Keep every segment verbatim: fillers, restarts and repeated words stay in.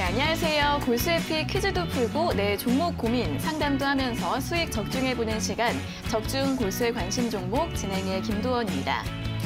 안녕하세요. 골수에피 퀴즈도 풀고 내 종목 고민, 상담도 하면서 수익 적중해보는 시간, 적중 골수의 관심 종목 진행의 김도원입니다.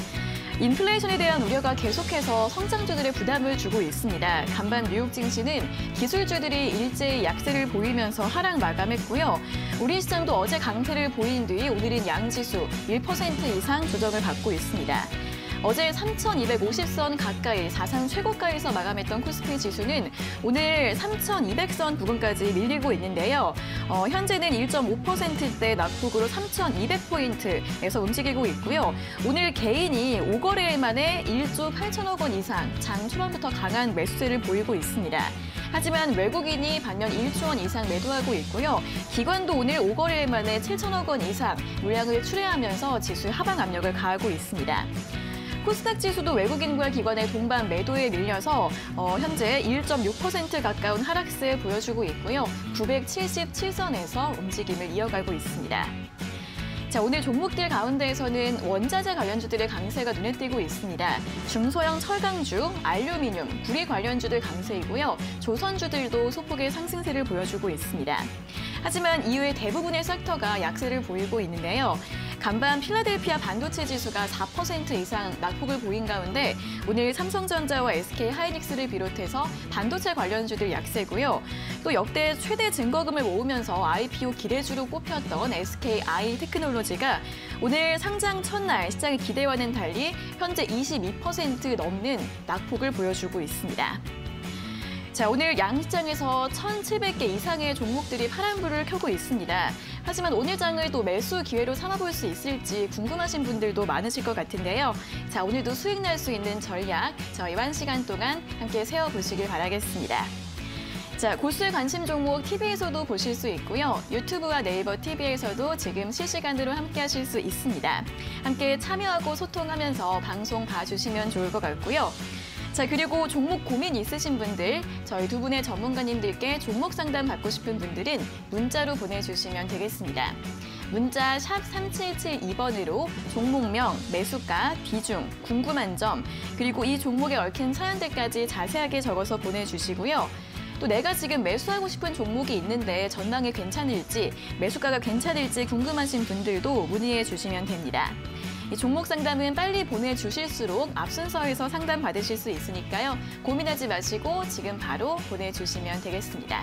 인플레이션에 대한 우려가 계속해서 성장주들의 부담을 주고 있습니다. 간밤 뉴욕 증시는 기술주들이 일제히 약세를 보이면서 하락 마감했고요. 우리 시장도 어제 강세를 보인 뒤 오늘은 양지수 일 퍼센트 이상 조정을 받고 있습니다. 어제 삼천이백오십 선 가까이 사상 최고가에서 마감했던 코스피 지수는 오늘 삼천이백 선 부근까지 밀리고 있는데요. 어, 현재는 일 점 오 퍼센트대 낙폭으로 삼천이백 포인트에서 움직이고 있고요. 오늘 개인이 오 거래일 만에 일조 팔천억 원 이상 장 초반부터 강한 매수세를 보이고 있습니다. 하지만 외국인이 반면 일조 원 이상 매도하고 있고요. 기관도 오늘 오 거래일 만에 칠천억 원 이상 물량을 출회하면서 지수의 하방 압력을 가하고 있습니다. 코스닥 지수도 외국인과 기관의 동반 매도에 밀려서 어, 현재 일 점 육 퍼센트 가까운 하락세 보여주고 있고요. 구백칠십칠 선에서 움직임을 이어가고 있습니다. 자, 오늘 종목들 가운데에서는 원자재 관련주들의 강세가 눈에 띄고 있습니다. 중소형 철강주, 알루미늄, 구리 관련주들 강세이고요. 조선주들도 소폭의 상승세를 보여주고 있습니다. 하지만 이외 대부분의 섹터가 약세를 보이고 있는데요. 간밤 필라델피아 반도체 지수가 사 퍼센트 이상 낙폭을 보인 가운데 오늘 삼성전자와 에스케이하이닉스를 비롯해서 반도체 관련주들 약세고요. 또 역대 최대 증거금을 모으면서 아이피오 기대주로 꼽혔던 에스케이아이테크놀로지가 오늘 상장 첫날 시장의 기대와는 달리 현재 이십이 퍼센트 넘는 낙폭을 보여주고 있습니다. 자, 오늘 양시장에서 천칠백 개 이상의 종목들이 파란불을 켜고 있습니다. 하지만 오늘 장을 또 매수 기회로 삼아볼 수 있을지 궁금하신 분들도 많으실 것 같은데요. 자, 오늘도 수익 날 수 있는 전략 저희 한 시간 동안 함께 세워보시길 바라겠습니다. 자, 골수의 관심 종목 티비에서도 보실 수 있고요. 유튜브와 네이버 티비에서도 지금 실시간으로 함께 하실 수 있습니다. 함께 참여하고 소통하면서 방송 봐주시면 좋을 것 같고요. 자, 그리고 종목 고민 있으신 분들, 저희 두 분의 전문가님들께 종목 상담 받고 싶은 분들은 문자로 보내주시면 되겠습니다. 문자 샵 삼칠칠이 번으로 종목명, 매수가, 비중, 궁금한 점, 그리고 이 종목에 얽힌 사연들까지 자세하게 적어서 보내주시고요. 또 내가 지금 매수하고 싶은 종목이 있는데 전망이 괜찮을지, 매수가가 괜찮을지 궁금하신 분들도 문의해 주시면 됩니다. 이 종목 상담은 빨리 보내주실수록 앞 순서에서 상담 받으실 수 있으니까요. 고민하지 마시고 지금 바로 보내주시면 되겠습니다.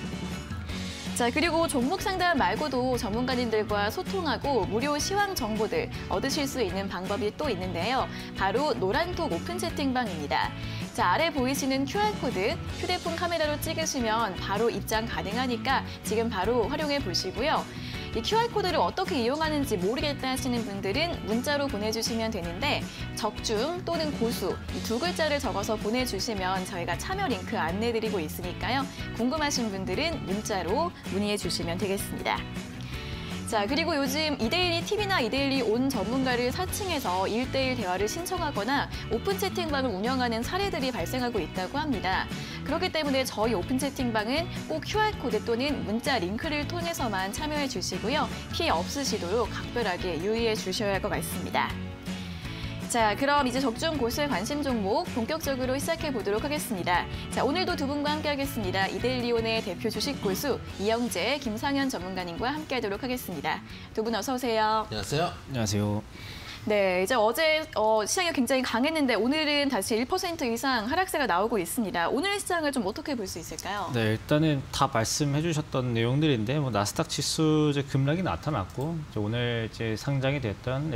자, 그리고 종목 상담 말고도 전문가님들과 소통하고 무료 시황 정보들 얻으실 수 있는 방법이 또 있는데요. 바로 노란톡 오픈 채팅방입니다. 자, 아래 보이시는 큐알코드 휴대폰 카메라로 찍으시면 바로 입장 가능하니까 지금 바로 활용해 보시고요. 이 큐알코드를 어떻게 이용하는지 모르겠다 하시는 분들은 문자로 보내주시면 되는데 적중 또는 고수 이 두 글자를 적어서 보내주시면 저희가 참여 링크 안내드리고 있으니까요. 궁금하신 분들은 문자로 문의해 주시면 되겠습니다. 자, 그리고 요즘 이데일리 티비나 이데일리 온 전문가를 사칭해서 일 대일 대화를 신청하거나 오픈 채팅방을 운영하는 사례들이 발생하고 있다고 합니다. 그렇기 때문에 저희 오픈 채팅방은 꼭 큐알코드 또는 문자 링크를 통해서만 참여해 주시고요. 피해 없으시도록 각별하게 유의해 주셔야 할 것 같습니다. 자, 그럼 이제 적중 골수의 관심 종목 본격적으로 시작해 보도록 하겠습니다. 자, 오늘도 두 분과 함께 하겠습니다. 이데일리온의 대표 주식 골수 이영재, 김상현 전문가님과 함께 하도록 하겠습니다. 두 분 어서 오세요. 안녕하세요. 안녕하세요. 네, 이제 어제 어, 시장이 굉장히 강했는데 오늘은 다시 일 퍼센트 이상 하락세가 나오고 있습니다. 오늘 시장을 좀 어떻게 볼 수 있을까요? 네, 일단은 다 말씀해 주셨던 내용들인데 뭐 나스닥 지수 이제 급락이 나타났고 이제 오늘 이제 상장이 됐던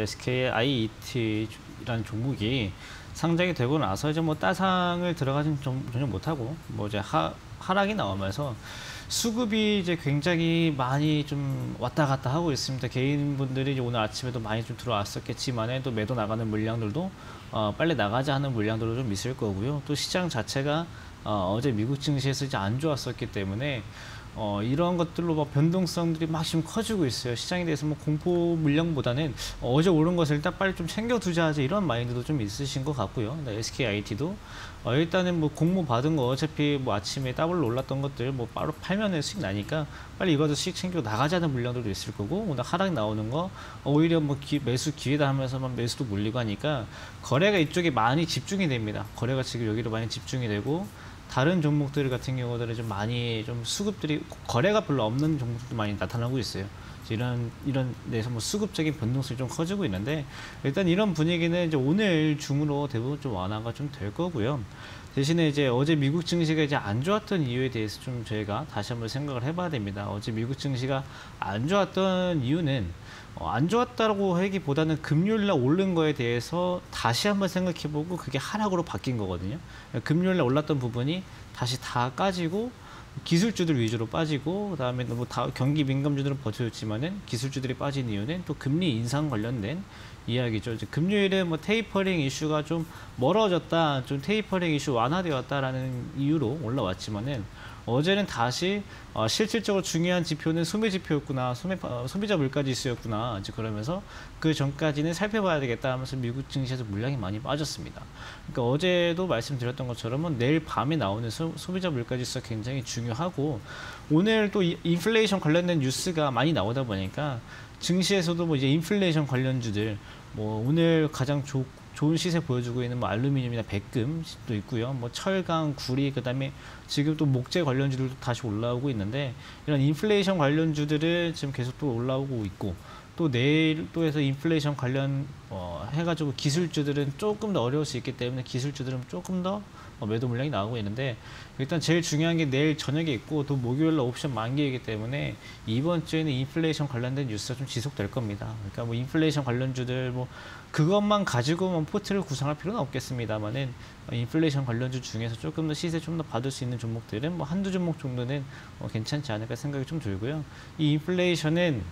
에스케이아이이티라는 종목이 상장이 되고 나서 이제 뭐 따상을 들어가진 좀 전혀 못하고 뭐 이제 하, 하락이 나오면서 수급이 이제 굉장히 많이 좀 왔다 갔다 하고 있습니다. 개인분들이 이제 오늘 아침에도 많이 좀 들어왔었겠지만 또 매도 나가는 물량들도 어, 빨리 나가자 하는 물량들도 좀 있을 거고요. 또 시장 자체가 어, 어제 미국 증시에서 이제 안 좋았었기 때문에 어, 이런 것들로 뭐 변동성들이 막 지금 커지고 있어요. 시장에 대해서 뭐 공포 물량보다는 어, 어제 오른 것을 일단 빨리 좀 챙겨두자 하지 이런 마인드도 좀 있으신 것 같고요. 네, 에스케이아이티도 어, 일단은 뭐 공모 받은 거 어차피 뭐 아침에 더블로 올랐던 것들 뭐 바로 팔면 수익 나니까 빨리 이것도 수익 챙겨 나가자는 물량들도 있을 거고 오늘 하락 나오는 거 오히려 뭐 기, 매수 기회다 하면서만 매수도 몰리고 하니까 거래가 이쪽에 많이 집중이 됩니다. 거래가 지금 여기로 많이 집중이 되고 다른 종목들 같은 경우들은 좀 많이 좀 수급들이 거래가 별로 없는 종목들도 많이 나타나고 있어요. 이런 이런 데서 뭐 수급적인 변동성이 좀 커지고 있는데 일단 이런 분위기는 이제 오늘 중으로 대부분 좀 완화가 좀 될 거고요. 대신에 이제 어제 미국 증시가 이제 안 좋았던 이유에 대해서 좀 저희가 다시 한번 생각을 해봐야 됩니다. 어제 미국 증시가 안 좋았던 이유는 어, 안 좋았다고 하기보다는 금요일날 오른 거에 대해서 다시 한번 생각해보고 그게 하락으로 바뀐 거거든요. 금요일날 올랐던 부분이 다시 다 까지고 기술주들 위주로 빠지고 그다음에 뭐 다 경기 민감주들은 버텨줬지만은 기술주들이 빠진 이유는 또 금리 인상 관련된 이야기죠. 이제 금요일에 뭐 테이퍼링 이슈가 좀 멀어졌다, 좀 테이퍼링 이슈 완화되었다라는 이유로 올라왔지만은 어제는 다시 어, 실질적으로 중요한 지표는 소매 지표였구나, 소매, 어, 소비자 물가 지수였구나. 이제 그러면서 그 전까지는 살펴봐야 되겠다 하면서 미국 증시에서 물량이 많이 빠졌습니다. 그러니까 어제도 말씀드렸던 것처럼은 내일 밤에 나오는 소, 소비자 물가 지수가 굉장히 중요하고 오늘 또 이, 인플레이션 관련된 뉴스가 많이 나오다 보니까 증시에서도 뭐 이제 인플레이션 관련주들 뭐 오늘 가장 조, 좋은 시세 보여주고 있는 뭐 알루미늄이나 백금도 있고요. 뭐 철강, 구리, 그다음에 지금 또 목재 관련주들도 다시 올라오고 있는데 이런 인플레이션 관련주들은 지금 계속 또 올라오고 있고 또 내일 또 해서 인플레이션 관련 어, 해가지고 기술주들은 조금 더 어려울 수 있기 때문에 기술주들은 조금 더 어, 매도 물량이 나오고 있는데 일단 제일 중요한 게 내일 저녁에 있고 또 목요일 날 옵션 만기이기 때문에 이번 주에는 인플레이션 관련된 뉴스가 좀 지속될 겁니다. 그러니까 뭐 인플레이션 관련주들 뭐 그것만 가지고만 포트를 구성할 필요는 없겠습니다만은 인플레이션 관련주 중에서 조금 더 시세 좀 더 받을 수 있는 종목들은 뭐 한두 종목 정도는 어, 괜찮지 않을까 생각이 좀 들고요. 이 인플레이션은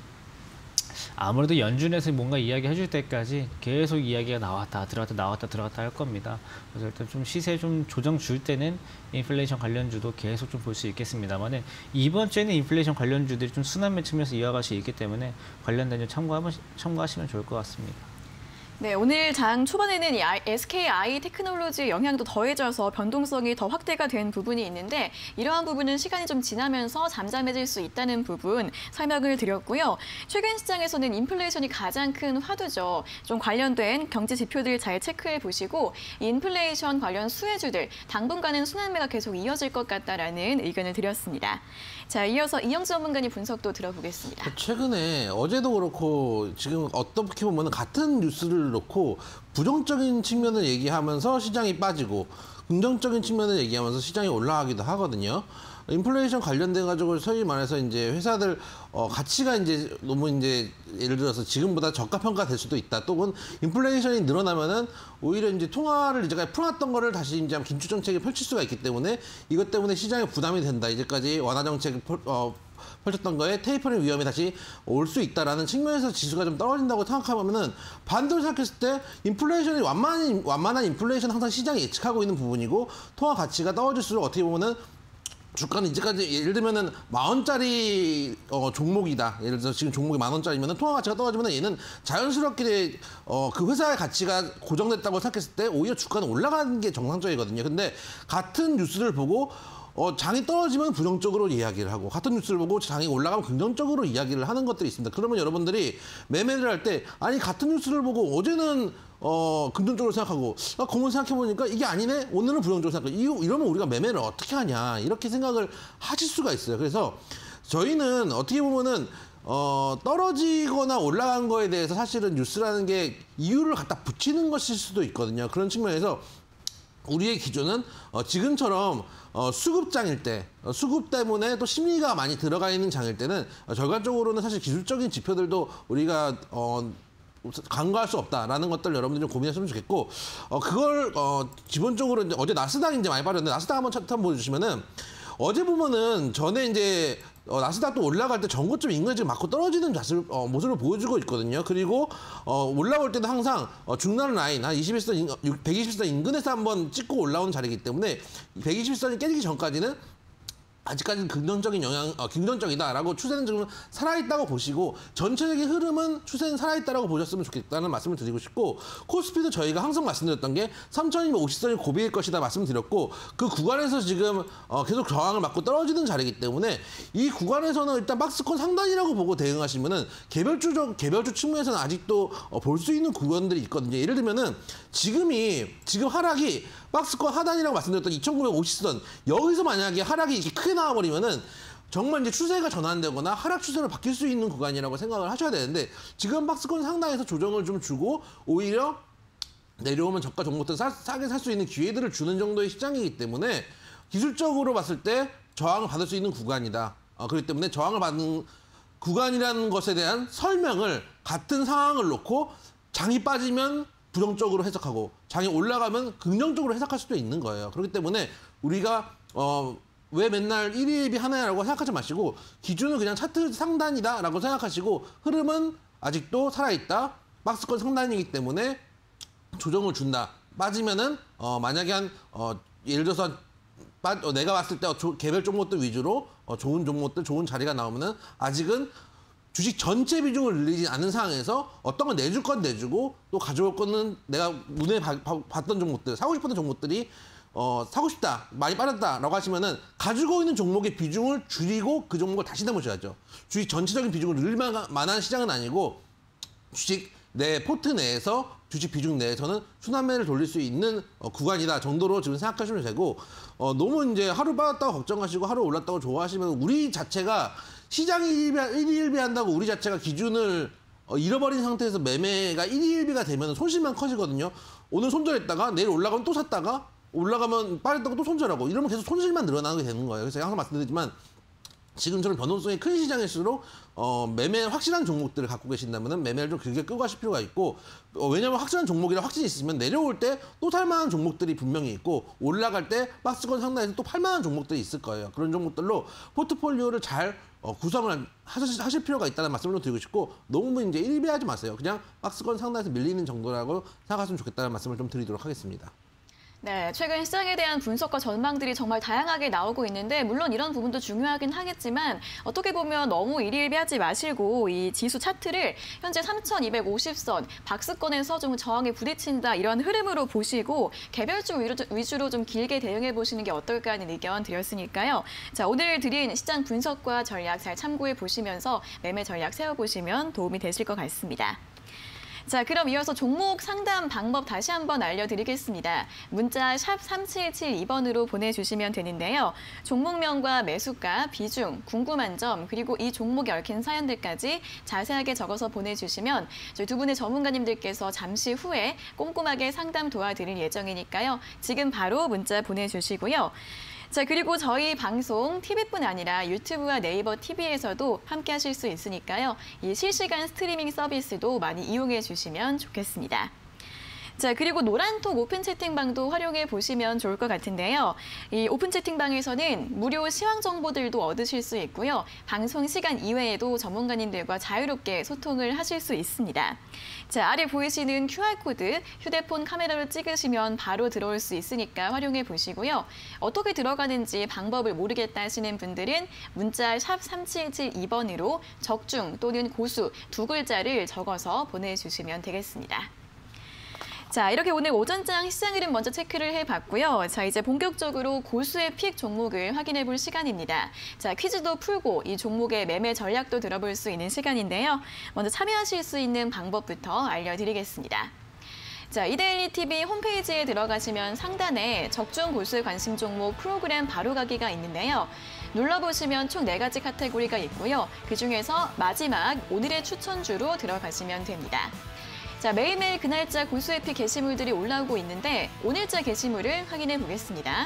아무래도 연준에서 뭔가 이야기 해줄 때까지 계속 이야기가 나왔다 들어갔다 나왔다 들어갔다 할 겁니다. 그래서 일단 좀 시세 좀 조정 줄 때는 인플레이션 관련주도 계속 좀 볼 수 있겠습니다만은 이번 주에는 인플레이션 관련주들이 좀 순환 매치면서 이어갈 수 있기 때문에 관련된 점 참고하면, 참고하시면 좋을 것 같습니다. 네, 오늘 장 초반에는 이 에스케이아이 테크놀로지의 영향도 더해져서 변동성이 더 확대가 된 부분이 있는데 이러한 부분은 시간이 좀 지나면서 잠잠해질 수 있다는 부분 설명을 드렸고요. 최근 시장에서는 인플레이션이 가장 큰 화두죠. 좀 관련된 경제 지표들 잘 체크해 보시고 인플레이션 관련 수혜주들 당분간은 순환매가 계속 이어질 것 같다라는 의견을 드렸습니다. 자, 이어서 이영수 전문가님 분석도 들어보겠습니다. 최근에 어제도 그렇고 지금 어떻게 보면 같은 뉴스를 놓고 부정적인 측면을 얘기하면서 시장이 빠지고 긍정적인 측면을 얘기하면서 시장이 올라가기도 하거든요. 인플레이션 관련돼 가지고 소위 말해서 이제 회사들 어 가치가 이제 너무 이제 예를 들어서 지금보다 저가 평가될 수도 있다. 또는 인플레이션이 늘어나면은 오히려 이제 통화를 이제까지 풀어놨던 거를 다시 이제 긴축 정책을 펼칠 수가 있기 때문에 이것 때문에 시장에 부담이 된다. 이제까지 완화 정책을 어 펼쳤던 거에 테이퍼링 위험이 다시 올 수 있다라는 측면에서 지수가 좀 떨어진다고 생각하면은 반대로 생각했을 때 인플레이션이 완만한 완만한 인플레이션 항상 시장이 예측하고 있는 부분이고 통화 가치가 떨어질수록 어떻게 보면은 주가는 이제까지 예를 들면은 만 원짜리 어, 종목이다. 예를 들어서 지금 종목이 만 원짜리면은 통화 가치가 떨어지면은 얘는 자연스럽게 어, 그 회사의 가치가 고정됐다고 생각했을 때 오히려 주가는 올라가는 게 정상적이거든요. 근데 같은 뉴스를 보고 어, 장이 떨어지면 부정적으로 이야기를 하고 같은 뉴스를 보고 장이 올라가면 긍정적으로 이야기를 하는 것들이 있습니다. 그러면 여러분들이 매매를 할 때 아니 같은 뉴스를 보고 어제는 어, 긍정적으로 생각하고 아, 그만 생각해보니까 이게 아니네? 오늘은 부정적으로 생각하고 이러면 우리가 매매를 어떻게 하냐 이렇게 생각을 하실 수가 있어요. 그래서 저희는 어떻게 보면은 어, 떨어지거나 올라간 거에 대해서 사실은 뉴스라는 게 이유를 갖다 붙이는 것일 수도 있거든요. 그런 측면에서 우리의 기준은 어, 지금처럼 어, 수급장일 때, 어, 수급 때문에 또 심리가 많이 들어가 있는 장일 때는 어, 결과적으로는 사실 기술적인 지표들도 우리가 어, 간과할 수 없다라는 것들 여러분들 좀 고민하시면 좋겠고, 어, 그걸 어, 기본적으로 이제 어제 나스닥이 이제 많이 빠졌는데 나스닥 한번 차트 한번 보여주시면은 어제 보면은 전에 이제 어, 나스닥도 올라갈 때 전고점 인근에 지금 맞고 떨어지는 자세, 어, 모습을 보여주고 있거든요. 그리고 어, 올라올 때도 항상 어, 중간 라인 한 이십일 선, 백이십 선 인근에서 한번 찍고 올라오는 자리이기 때문에 백이십 선이 깨지기 전까지는 아직까지는 긍정적인 영향, 어, 긍정적이다라고 추세는 지금 살아있다고 보시고 전체적인 흐름은 추세는 살아있다라고 보셨으면 좋겠다는 말씀을 드리고 싶고 코스피도 저희가 항상 말씀드렸던 게 삼천이백오십 선이 고비일 것이다 말씀드렸고 그 구간에서 지금 어, 계속 저항을 맞고 떨어지는 자리이기 때문에 이 구간에서는 일단 박스권 상단이라고 보고 대응하시면은 개별주적 개별주 측면에서는 아직도 어, 볼 수 있는 구간들이 있거든요. 예를 들면은 지금이 지금 하락이 박스권 하단이라고 말씀드렸던 이천구백오십 선 여기서 만약에 하락이 이렇게 크게 나와버리면은 정말 이제 추세가 전환되거나 하락 추세로 바뀔 수 있는 구간이라고 생각을 하셔야 되는데 지금 박스권 상단에서 조정을 좀 주고 오히려 내려오면 저가 종목들 싸, 싸게 살 수 있는 기회들을 주는 정도의 시장이기 때문에 기술적으로 봤을 때 저항을 받을 수 있는 구간이다. 어, 그렇기 때문에 저항을 받는 구간이라는 것에 대한 설명을 같은 상황을 놓고 장이 빠지면 부정적으로 해석하고 장이 올라가면 긍정적으로 해석할 수도 있는 거예요. 그렇기 때문에 우리가 어, 왜 맨날 일 위 일 비 하나라고 생각하지 마시고 기준은 그냥 차트 상단이다라고 생각하시고 흐름은 아직도 살아있다. 박스권 상단이기 때문에 조정을 준다. 빠지면은 어, 만약에 한 어, 예를 들어서 빠, 어, 내가 봤을 때 어, 조, 개별 종목들 위주로 어, 좋은 종목들, 좋은 자리가 나오면은 아직은 주식 전체 비중을 늘리지 않은 상황에서 어떤 건 내줄 건 내주고 또 가져올 거는 내가 눈에 봐, 봐, 봤던 종목들, 사고 싶었던 종목들이 어, 사고 싶다, 많이 빠졌다라고 하시면은 가지고 있는 종목의 비중을 줄이고 그 종목을 다시 담으셔야죠. 주식 전체적인 비중을 늘릴 만한 시장은 아니고 주식 내 포트 내에서 주식 비중 내에서는 순환매를 돌릴 수 있는 어, 구간이다 정도로 지금 생각하시면 되고 어, 너무 이제 하루 빠졌다고 걱정하시고 하루 올랐다고 좋아하시면 우리 자체가 시장이 일 위 일 비 한다고 우리 자체가 기준을 어, 잃어버린 상태에서 매매가 일 위 일 비가 되면 손실만 커지거든요. 오늘 손절했다가 내일 올라가면 또 샀다가 올라가면 빠졌다고 또 손절하고 이러면 계속 손실만 늘어나게 되는 거예요. 그래서 항상 말씀드리지만 지금처럼 변동성이 큰 시장일수록 어, 매매 확실한 종목들을 갖고 계신다면 매매를 좀 길게 끄고 하실 필요가 있고 어, 왜냐하면 확실한 종목이라 확신이 있으면 내려올 때 또 살만한 종목들이 분명히 있고 올라갈 때 박스권 상단에서 또 팔만한 종목들이 있을 거예요. 그런 종목들로 포트폴리오를 잘 어, 구성을 하실, 하실 필요가 있다는 말씀을 좀 드리고 싶고 너무 이제 일 비 하지 마세요. 그냥 박스권 상단에서 밀리는 정도라고 생각하시면 좋겠다는 말씀을 좀 드리도록 하겠습니다. 네, 최근 시장에 대한 분석과 전망들이 정말 다양하게 나오고 있는데 물론 이런 부분도 중요하긴 하겠지만 어떻게 보면 너무 일희일비하지 마시고 이 지수 차트를 현재 삼천이백오십 선 박스권에서 좀 저항에 부딪힌다 이런 흐름으로 보시고 개별주 위주로 좀 길게 대응해 보시는 게 어떨까 하는 의견 드렸으니까요. 자, 오늘 드린 시장 분석과 전략 잘 참고해 보시면서 매매 전략 세워보시면 도움이 되실 것 같습니다. 자, 그럼 이어서 종목 상담 방법 다시 한번 알려드리겠습니다. 문자 샵 삼칠칠이 번으로 보내주시면 되는데요. 종목명과 매수가, 비중, 궁금한 점, 그리고 이 종목에 얽힌 사연들까지 자세하게 적어서 보내주시면 저희 두 분의 전문가님들께서 잠시 후에 꼼꼼하게 상담 도와드릴 예정이니까요. 지금 바로 문자 보내주시고요. 자, 그리고 저희 방송 티비뿐 아니라 유튜브와 네이버 티비에서도 함께 하실 수 있으니까요. 이 실시간 스트리밍 서비스도 많이 이용해 주시면 좋겠습니다. 자, 그리고 노란톡 오픈 채팅방도 활용해 보시면 좋을 것 같은데요. 이 오픈 채팅방에서는 무료 시황 정보들도 얻으실 수 있고요. 방송 시간 이외에도 전문가님들과 자유롭게 소통을 하실 수 있습니다. 자, 아래 보이시는 큐알코드 휴대폰 카메라로 찍으시면 바로 들어올 수 있으니까 활용해 보시고요. 어떻게 들어가는지 방법을 모르겠다 하시는 분들은 문자 샵 삼칠칠이 번으로 적중 또는 고수 두 글자를 적어서 보내주시면 되겠습니다. 자, 이렇게 오늘 오전장 시장 흐름 먼저 체크를 해봤고요. 자, 이제 본격적으로 고수의 픽 종목을 확인해 볼 시간입니다. 자, 퀴즈도 풀고 이 종목의 매매 전략도 들어볼 수 있는 시간인데요. 먼저 참여하실 수 있는 방법부터 알려드리겠습니다. 자, 이데일리 티비 홈페이지에 들어가시면 상단에 적중 고수의 관심 종목 프로그램 바로가기가 있는데요. 눌러보시면 총 네 가지 카테고리가 있고요. 그중에서 마지막 오늘의 추천주로 들어가시면 됩니다. 자, 매일매일 그날짜 고수의 픽 게시물들이 올라오고 있는데 오늘자 게시물을 확인해 보겠습니다.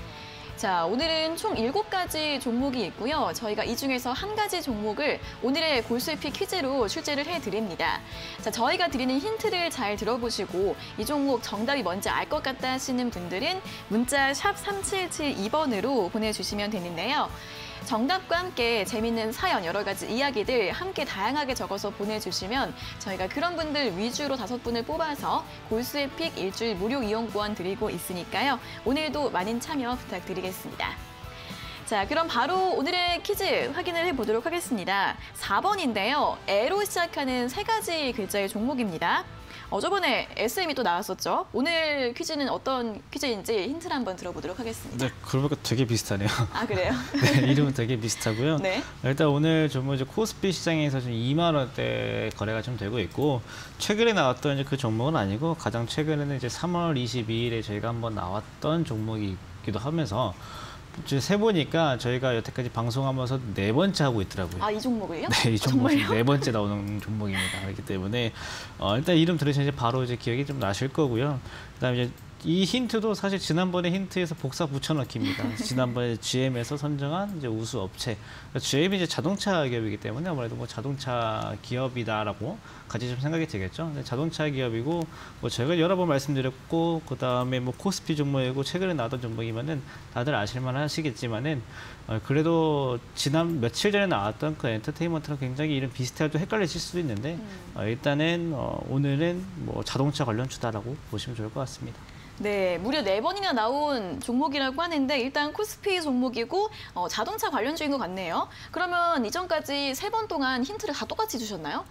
자, 오늘은 총 일곱 가지 종목이 있고요. 저희가 이 중에서 한 가지 종목을 오늘의 고수의 픽 퀴즈로 출제를 해드립니다. 자, 저희가 드리는 힌트를 잘 들어보시고 이 종목 정답이 뭔지 알 것 같다 하시는 분들은 문자 샵 삼칠칠이 번으로 보내주시면 되는데요. 정답과 함께 재밌는 사연, 여러 가지 이야기들 함께 다양하게 적어서 보내주시면 저희가 그런 분들 위주로 다섯 분을 뽑아서 고수의 픽 일주일 무료 이용권 드리고 있으니까요. 오늘도 많은 참여 부탁드리겠습니다. 자, 그럼 바로 오늘의 퀴즈 확인을 해보도록 하겠습니다. 사 번인데요. 에로 시작하는 세 가지 글자의 종목입니다. 어, 저번에 에스엠이 또 나왔었죠. 오늘 퀴즈는 어떤 퀴즈인지 힌트를 한번 들어보도록 하겠습니다. 네, 그러고 보니까 되게 비슷하네요. 아, 그래요? 네, 이름은 되게 비슷하고요. 네. 일단 오늘 종목 이제 코스피 시장에서 좀 이만 원대 거래가 좀 되고 있고, 최근에 나왔던 이제 그 종목은 아니고 가장 최근에는 이제 삼월 이십이일에 저희가 한번 나왔던 종목이기도 하면서 이제 세 보니까 저희가 여태까지 방송하면서 네 번째 하고 있더라고요. 아, 이 종목을요? 네, 이 종목이 정말요? 네 번째 나오는 종목입니다. 그렇기 때문에 어, 일단 이름 들으시면 이제 바로 이제 기억이 좀 나실 거고요. 그다음에 이제 이 힌트도 사실 지난번에 힌트에서 복사 붙여넣기입니다. 지난번에 지엠에서 선정한 이제 우수 업체. 지엠이 이제 자동차 기업이기 때문에 아무래도 뭐 자동차 기업이다라고 같이 좀 생각이 되겠죠. 근데 자동차 기업이고 뭐 제가 여러 번 말씀드렸고 그 다음에 뭐 코스피 종목이고 최근에 나왔던 종목이면은 다들 아실만 하시겠지만은 어, 그래도 지난 며칠 전에 나왔던 그 엔터테인먼트랑 굉장히 이름 비슷해도 헷갈리실 수도 있는데 음. 어, 일단은 어, 오늘은 뭐 자동차 관련 주다라고 보시면 좋을 것 같습니다. 네, 무려 네 번이나 나온 종목이라고 하는데 일단 코스피 종목이고 어, 자동차 관련주인 것 같네요. 그러면 이전까지 세 번 동안 힌트를 다 똑같이 주셨나요?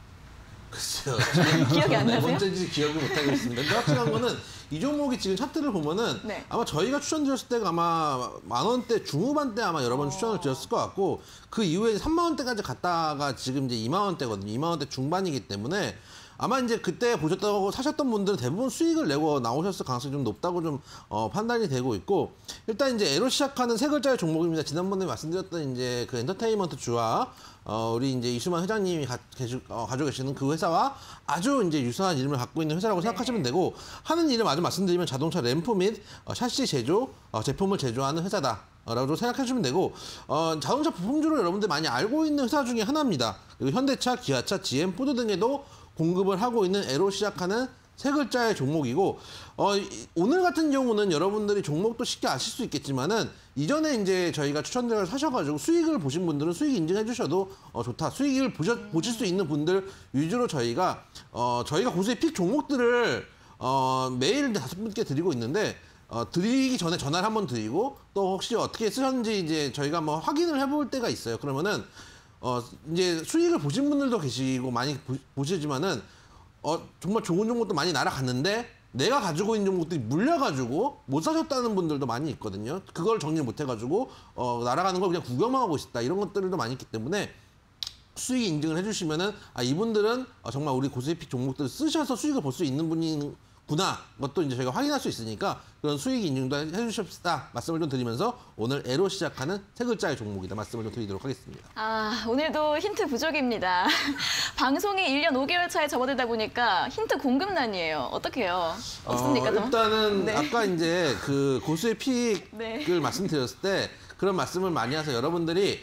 글쎄요. 기억이 안 네 나세요? 번째인지 기억을 못하고 있습니다. 근데 확실한 거는 이 종목이 지금 차트를 보면은 네. 아마 저희가 추천드렸을 때가 아마 만 원대 중후반대 아마 여러 번 어. 추천을 드렸을 것 같고 그 이후에 삼만 원대까지 갔다가 지금 이제 이만 원대거든요. 이만 원대 중반이기 때문에 아마 이제 그때 보셨다고 사셨던 분들은 대부분 수익을 내고 나오셨을 가능성이 좀 높다고 좀 어, 판단이 되고 있고 일단 이제 에로 시작하는 세 글자의 종목입니다. 지난번에 말씀드렸던 이제 그 엔터테인먼트 주와 어, 우리 이제 이수만 회장님이 가, 계시, 어, 가지고 계시는 그 회사와 아주 이제 유사한 이름을 갖고 있는 회사라고 네. 생각하시면 되고 하는 일을 아주 말씀드리면 자동차 램프 및 어, 샤시 제조 어, 제품을 제조하는 회사다. 라고 생각해 주시면 되고 어, 자동차 부품주로 여러분들 많이 알고 있는 회사 중에 하나입니다. 그리고 현대차, 기아차, 지엠, 포드 등에도 공급을 하고 있는 에로 시작하는 세 글자의 종목이고 어, 이, 오늘 같은 경우는 여러분들이 종목도 쉽게 아실 수 있겠지만은 이전에 이제 저희가 추천드려 사셔가지고 수익을 보신 분들은 수익 인증해 주셔도 어, 좋다. 수익을 보셔, 보실 수 있는 분들 위주로 저희가 어, 저희가 고수의 픽 종목들을 어, 매일 다섯 분께 드리고 있는데 어, 드리기 전에 전화를 한번 드리고 또 혹시 어떻게 쓰셨는지 이제 저희가 한번 확인을 해볼 때가 있어요. 그러면은 어, 이제 수익을 보신 분들도 계시고 많이 보, 보시지만은 어, 정말 좋은 종목도 많이 날아갔는데 내가 가지고 있는 종목들이 물려가지고 못 사셨다는 분들도 많이 있거든요. 그걸 정리 못 해가지고 어, 날아가는 걸 그냥 구경만 하고 있다 이런 것들도 많이 있기 때문에 수익 인증을 해주시면은 아 이분들은 어, 정말 우리 고수익 종목들을 쓰셔서 수익을 볼 수 있는 분이 구나 것도 이제 저희가 확인할 수 있으니까 그런 수익 인증도 해주십시다 말씀을 좀 드리면서 오늘 에로 시작하는 세 글자의 종목이다 말씀을 좀 드리도록 하겠습니다. 아, 오늘도 힌트 부족입니다. 방송이 일 년 오 개월 차에 접어들다 보니까 힌트 공급난이에요. 어떡해요? 없습니까? 어, 더? 일단은 네. 아까 이제 그 고수의 픽을 네. 말씀드렸을 때 그런 말씀을 많이 해서 여러분들이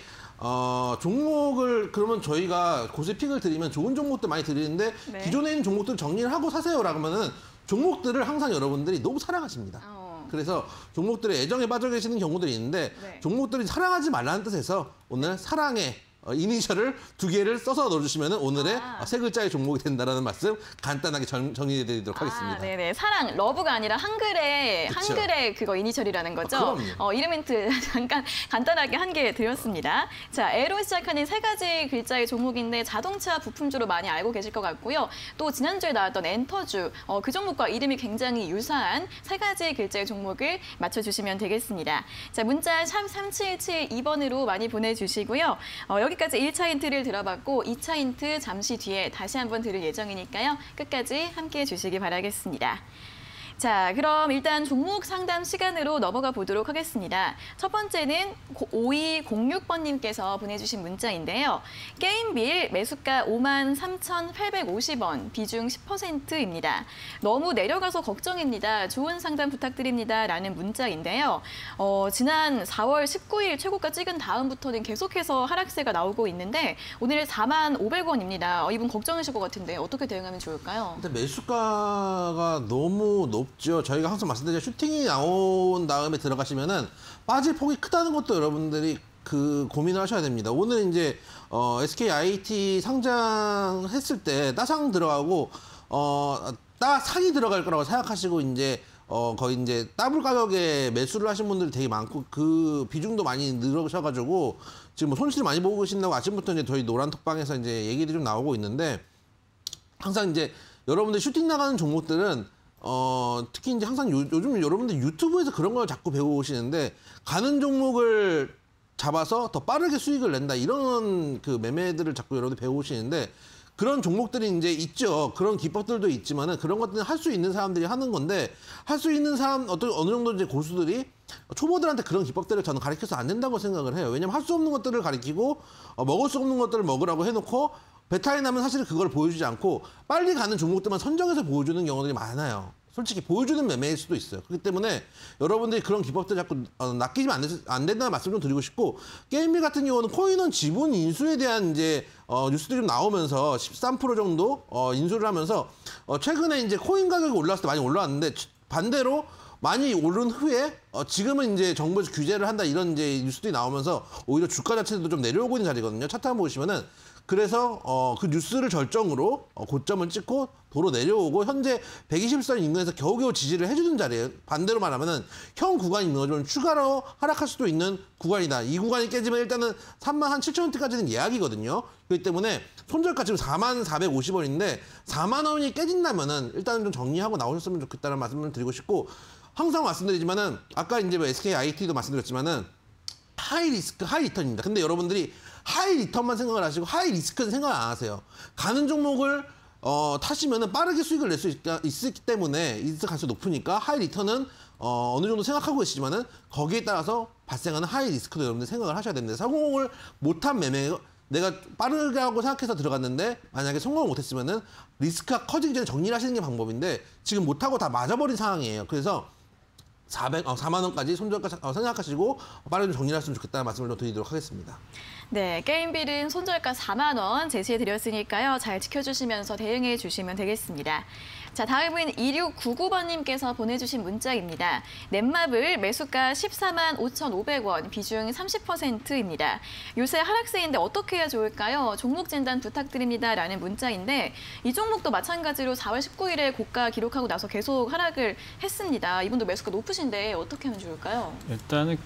어, 종목을 그러면 저희가 고수의 픽을 드리면 좋은 종목도 많이 드리는데 네. 기존에 있는 종목들 정리를 하고 사세요라고 하면은 종목들을 항상 여러분들이 너무 사랑하십니다. 어. 그래서 종목들의 애정에 빠져 계시는 경우들이 있는데 네. 종목들이 사랑하지 말라는 뜻에서 오늘 사랑의 어, 이니셜을 두 개를 써서 넣어주시면 오늘의 아. 어, 세 글자의 종목이 된다는 말씀 간단하게 정, 정리해드리도록 하겠습니다. 아, 네네. 사랑, 러브가 아니라 한글의, 그쵸. 한글의 그거 이니셜이라는 거죠? 아, 그럼요. 어, 이름 멘트 잠깐 간단하게 한 개 드렸습니다. 자, 에로 시작하는 세 가지 글자의 종목인데 자동차 부품주로 많이 알고 계실 것 같고요. 또 지난주에 나왔던 엔터주, 어, 그 종목과 이름이 굉장히 유사한 세 가지 글자의 종목을 맞춰주시면 되겠습니다. 자, 문자 샵 삼칠칠이 번으로 많이 보내주시고요. 어, 여기까지 일 차 힌트를 들어봤고 이 차 힌트 잠시 뒤에 다시 한번 들을 예정이니까요. 끝까지 함께해 주시기 바라겠습니다. 자, 그럼 일단 종목 상담 시간으로 넘어가 보도록 하겠습니다. 첫 번째는 오이공육 번님께서 보내주신 문자인데요. 게임빌 매수가 오만 삼천팔백오십 원, 비중 십 퍼센트입니다. 너무 내려가서 걱정입니다. 좋은 상담 부탁드립니다. 라는 문자인데요. 어, 지난 사월 십구일 최고가 찍은 다음부터는 계속해서 하락세가 나오고 있는데 오늘 사만 오백 원입니다. 어, 이분 걱정이실 것 같은데 어떻게 대응하면 좋을까요? 일단 매수가가 너무 높 죠 저희가 항상 말씀드린 슈팅이 나온 다음에 들어가시면은 빠질 폭이 크다는 것도 여러분들이 그 고민을 하셔야 됩니다. 오늘 이제 어, 에스케이아이티 상장했을 때 따상 들어가고 어, 따상이 들어갈 거라고 생각하시고 이제 어, 거의 이제 더블 가격에 매수를 하신 분들이 되게 많고 그 비중도 많이 늘어셔가지고 지금 뭐 손실 많이 보고 계신다고 아침부터 이제 저희 노란 톡방에서 이제 얘기들이 좀 나오고 있는데 항상 이제 여러분들 슈팅 나가는 종목들은 어, 특히 이제 항상 요, 요즘 여러분들 유튜브에서 그런 걸 자꾸 배우시는데 가는 종목을 잡아서 더 빠르게 수익을 낸다 이런 그 매매들을 자꾸 여러분들 배우시는데 그런 종목들이 이제 있죠. 그런 기법들도 있지만은 그런 것들은 할 수 있는 사람들이 하는 건데 할 수 있는 사람 어떤 어느 정도 이제 고수들이 초보들한테 그런 기법들을 저는 가르쳐서 안 된다고 생각을 해요. 왜냐면 할 수 없는 것들을 가르치고 어, 먹을 수 없는 것들을 먹으라고 해놓고 배탈이 나면 사실 그걸 보여주지 않고 빨리 가는 종목들만 선정해서 보여주는 경우들이 많아요. 솔직히 보여주는 매매일 수도 있어요. 그렇기 때문에 여러분들이 그런 기법들 자꾸 어, 낚이면 안, 안 된다는 말씀 좀 드리고 싶고 게임비 같은 경우는 코인원 지분 인수에 대한 이제 어, 뉴스들이 좀 나오면서 십삼 퍼센트 정도 어, 인수를 하면서 어, 최근에 이제 코인 가격이 올랐을 때 많이 올라왔는데 반대로 많이 오른 후에 어, 지금은 이제 정부에서 규제를 한다 이런 이제 뉴스들이 나오면서 오히려 주가 자체도 좀 내려오고 있는 자리거든요. 차트 한번 보시면은 그래서 어, 그 뉴스를 절정으로 어, 고점을 찍고 도로 내려오고 현재 백이십 선 인근에서 겨우겨우 지지를 해주는 자리예요. 반대로 말하면은 현 구간이 무너지면 추가로 하락할 수도 있는 구간이다. 이 구간이 깨지면 일단은 삼만 한 칠천 원대까지는 예약이거든요. 그렇기 때문에 손절가 지금 사만 사백오십 원인데 사만 원이 깨진다면은 일단은 좀 정리하고 나오셨으면 좋겠다는 말씀을 드리고 싶고 항상 말씀드리지만은 아까 이제 뭐 에스케이아이티도 말씀드렸지만은 하이 리스크, 하이 리턴입니다. 근데 여러분들이 하이 리턴만 생각을 하시고 하이 리스크는 생각을 안 하세요. 가는 종목을 어, 타시면은 빠르게 수익을 낼 수 있기 때문에 리스크 가능성이 높으니까 하이 리턴은 어, 어느 정도 생각하고 계시지만은 거기에 따라서 발생하는 하이 리스크도 여러분들 생각을 하셔야 됩니다. 성공을 못한 매매 내가 빠르게 하고 생각해서 들어갔는데 만약에 성공을 못했으면은 리스크가 커지기 전에 정리를 하시는 게 방법인데 지금 못하고 다 맞아버린 상황이에요. 그래서 사백, 어, 사만 원까지 손절가 어, 생각하시고 빠르게 좀 정리를 했으면 좋겠다는 말씀을 좀 드리도록 하겠습니다. 네, 게임빌은 손절가 사만 원 제시해드렸으니까요. 잘 지켜주시면서 대응해 주시면 되겠습니다. 자, 다음은 이육구구 번님께서 보내주신 문자입니다. 넷마블 매수가 십사만 오천오백 원, 비중 삼십 퍼센트입니다. 요새 하락세인데 어떻게 해야 좋을까요? 종목 진단 부탁드립니다. 라는 문자인데 이 종목도 마찬가지로 사월 십구일에 고가 기록하고 나서 계속 하락을 했습니다. 이분도 매수가 높으신데 어떻게 하면 좋을까요? 일단은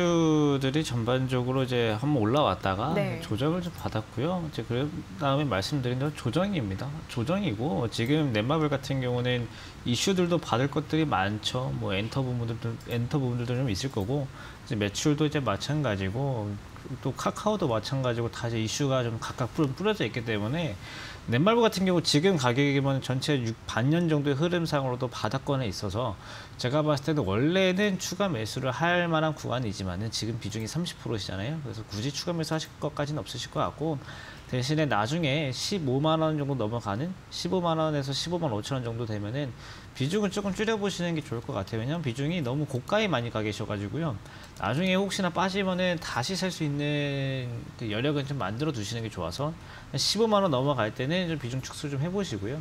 게임주들이 전반적으로 이제 한번 올라왔다가 네. 조정을 좀 받았고요. 이제 그 다음에 말씀드린 대로 조정입니다. 조정이고 지금 넷마블 같은 경우는 이슈들도 받을 것들이 많죠. 뭐 엔터 부분들도 엔터 부분들도 좀 있을 거고 이제 매출도 이제 마찬가지고 또 카카오도 마찬가지고 다 이제 이슈가 좀 각각 뿌려져 있기 때문에 넷마블 같은 경우 지금 가격이면 전체 반년 정도의 흐름상으로도 바닥권에 있어서 제가 봤을 때도 원래는 추가 매수를 할 만한 구간이지만은 지금 비중이 삼십 퍼센트시잖아요. 그래서 굳이 추가 매수 하실 것까지는 없으실 것 같고 대신에 나중에 십오만 원 정도 넘어가는 십오만 원에서 십오만 오천 원 정도 되면은 비중을 조금 줄여보시는 게 좋을 것 같아요. 왜냐하면 비중이 너무 고가에 많이 가 계셔가지고요. 나중에 혹시나 빠지면은 다시 살 수 있는 그 여력은 좀 만들어 두시는 게 좋아서 십오만 원 넘어갈 때는 좀 비중 축소 좀 해보시고요.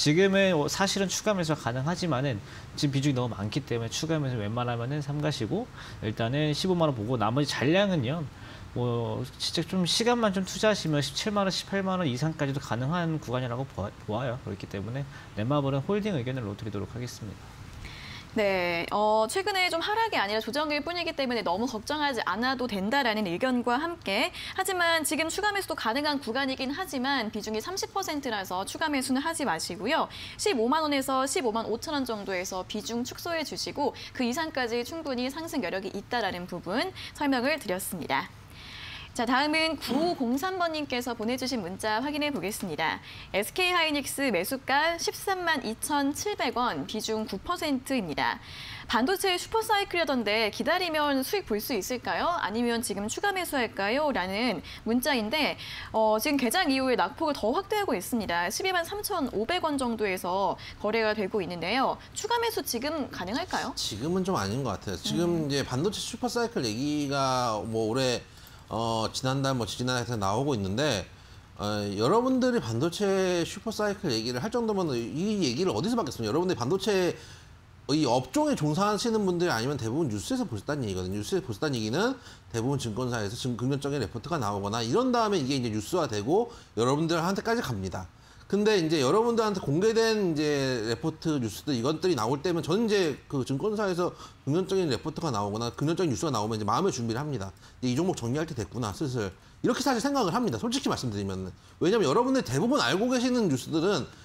지금은 사실은 추가 매수가 가능하지만은 지금 비중이 너무 많기 때문에 추가 매수 웬만하면은 삼가시고 일단은 십오만 원 보고 나머지 잔량은요. 뭐 진짜 좀 시간만 좀 투자하시면 십칠만 원, 십팔만 원 이상까지도 가능한 구간이라고 보아요. 그렇기 때문에 넷마블은 홀딩 의견을 드리도록 하겠습니다. 네, 어, 최근에 좀 하락이 아니라 조정일 뿐이기 때문에 너무 걱정하지 않아도 된다라는 의견과 함께 하지만 지금 추가 매수도 가능한 구간이긴 하지만 비중이 삼십 퍼센트라서 추가 매수는 하지 마시고요. 십오만 원에서 십오만 오천 원 정도에서 비중 축소해 주시고 그 이상까지 충분히 상승 여력이 있다라는 부분 설명을 드렸습니다. 자, 다음은 구오공삼 번님께서 보내주신 문자 확인해 보겠습니다. 에스케이하이닉스 매수가 십삼만 이천칠백 원, 비중 구 퍼센트입니다. 반도체 슈퍼사이클이라던데 기다리면 수익 볼 수 있을까요? 아니면 지금 추가 매수할까요? 라는 문자인데 어, 지금 개장 이후에 낙폭을 더 확대하고 있습니다. 십이만 삼천오백 원 정도에서 거래가 되고 있는데요. 추가 매수 지금 가능할까요? 지금은 좀 아닌 것 같아요. 지금 음. 이제 반도체 슈퍼사이클 얘기가 뭐 올해 어, 지난달, 뭐, 지지난달에 나오고 있는데, 어, 여러분들이 반도체 슈퍼사이클 얘기를 할 정도면 이 얘기를 어디서 받겠습니까? 여러분들이 반도체 이 업종에 종사하시는 분들이 아니면 대부분 뉴스에서 보셨다는 얘기거든요. 뉴스에서 보셨다는 얘기는 대부분 증권사에서 지금 긍정적인 레포트가 나오거나 이런 다음에 이게 이제 뉴스화되고 여러분들한테까지 갑니다. 근데 이제 여러분들한테 공개된 이제 레포트 뉴스들 이것들이 나올 때면 저는 이제 그 증권사에서 긍정적인 레포트가 나오거나 긍정적인 뉴스가 나오면 이제 마음의 준비를 합니다. 이 종목 정리할 때 됐구나 슬슬 이렇게 사실 생각을 합니다. 솔직히 말씀드리면 왜냐면 여러분들 대부분 알고 계시는 뉴스들은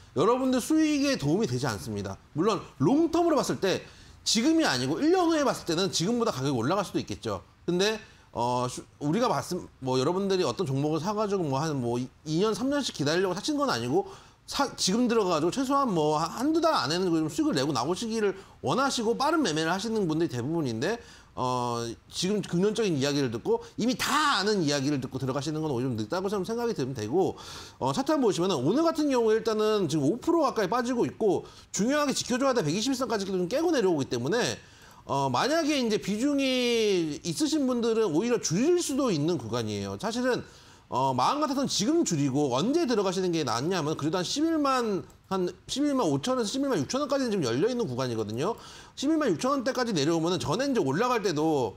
여러분들 수익에 도움이 되지 않습니다. 물론 롱텀으로 봤을 때 지금이 아니고 일 년 후에 봤을 때는 지금보다 가격이 올라갈 수도 있겠죠. 근데 어 우리가 봤음 뭐 여러분들이 어떤 종목을 사가지고 뭐 한 뭐 이 년 삼 년씩 기다리려고 사신 건 아니고 사, 지금 들어가지고 최소한 뭐 한두 달 안에는 좀 수익을 내고 나오시기를 원하시고 빠른 매매를 하시는 분들이 대부분인데 어 지금 긍정적인 이야기를 듣고 이미 다 아는 이야기를 듣고 들어가시는 건 오히려 좀 늦다고 좀 생각이 들면 되고 어 차트 한번 보시면은 오늘 같은 경우에 일단은 지금 오 퍼센트 가까이 빠지고 있고 중요하게 지켜줘야 돼 백이십일 선까지도 좀 깨고 내려오기 때문에 어 만약에 이제 비중이 있으신 분들은 오히려 줄일 수도 있는 구간이에요. 사실은 어 마음 같아서는 지금 줄이고 언제 들어가시는 게 낫냐면 그래도 한 십일만 한 십일만 오천에서 십일만 육천 원까지는 지금 열려 있는 구간이거든요. 십일만 육천 원대까지 내려오면은 전에 이제 올라갈 때도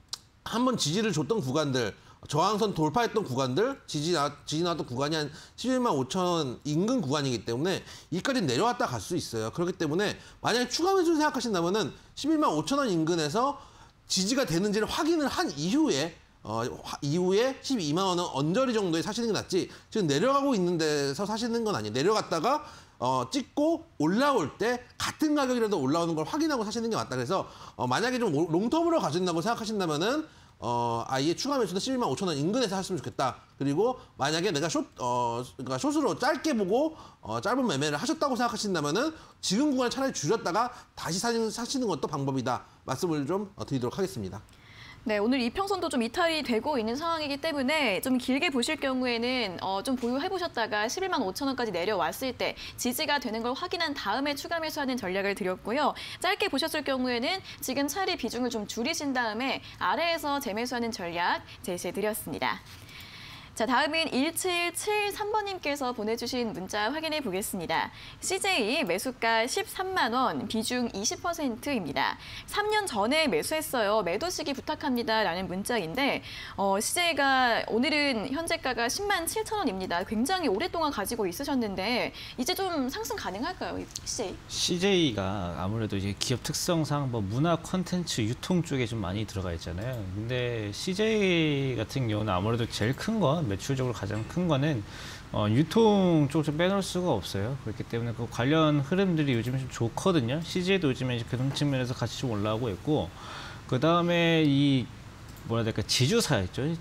한번 지지를 줬던 구간들, 저항선 돌파했던 구간들, 지지 나 지지 나왔던 구간이 한 십일만 오천 원 인근 구간이기 때문에 이까지 내려왔다 갈 수 있어요. 그렇기 때문에 만약에 추가 매수를 생각하신다면은 십일만 오천 원 인근에서 지지가 되는지를 확인을 한 이후에 어, 이후에 십이만 원은 언저리 정도에 사시는 게 낫지 지금 내려가고 있는 데서 사시는 건 아니에요. 내려갔다가 어, 찍고 올라올 때 같은 가격이라도 올라오는 걸 확인하고 사시는 게 맞다. 그래서 어, 만약에 좀 롱텀으로 가진다고 생각하신다면은 어, 아예 추가 매수는 십일만 오천 원 인근에서 하시면 좋겠다. 그리고 만약에 내가 숏, 어, 그러니까 숏으로 짧게 보고 어, 짧은 매매를 하셨다고 생각하신다면은 지금 구간을 차라리 줄였다가 다시 사시는, 사시는 것도 방법이다. 말씀을 좀 어, 드리도록 하겠습니다. 네, 오늘 이평선도 좀 이탈이 되고 있는 상황이기 때문에 좀 길게 보실 경우에는 어, 좀 보유해보셨다가 십일만 오천 원까지 내려왔을 때 지지가 되는 걸 확인한 다음에 추가 매수하는 전략을 드렸고요. 짧게 보셨을 경우에는 지금 차례 비중을 좀 줄이신 다음에 아래에서 재매수하는 전략 제시해드렸습니다. 자, 다음은 일칠칠삼 번님께서 보내주신 문자 확인해 보겠습니다. 씨제이 매수가 십삼만 원, 비중 이십 퍼센트입니다. 삼 년 전에 매수했어요. 매도 시기 부탁합니다. 라는 문자인데 어, 씨제이가 오늘은 현재가가 십만 칠천 원입니다. 굉장히 오랫동안 가지고 있으셨는데 이제 좀 상승 가능할까요? 씨제이? 씨제이가 아무래도 이제 기업 특성상 뭐 문화 콘텐츠 유통 쪽에 좀 많이 들어가 있잖아요. 근데 씨제이 같은 경우는 아무래도 제일 큰 건 매출적으로 가장 큰 거는 어, 유통 쪽을 좀 빼놓을 수가 없어요. 그렇기 때문에 그 관련 흐름들이 요즘에 좀 좋거든요. 씨제이도 요즘에 그런 측면에서 같이 좀 올라오고 있고, 그 다음에 이 뭐라 해야 될까 지주사 있죠.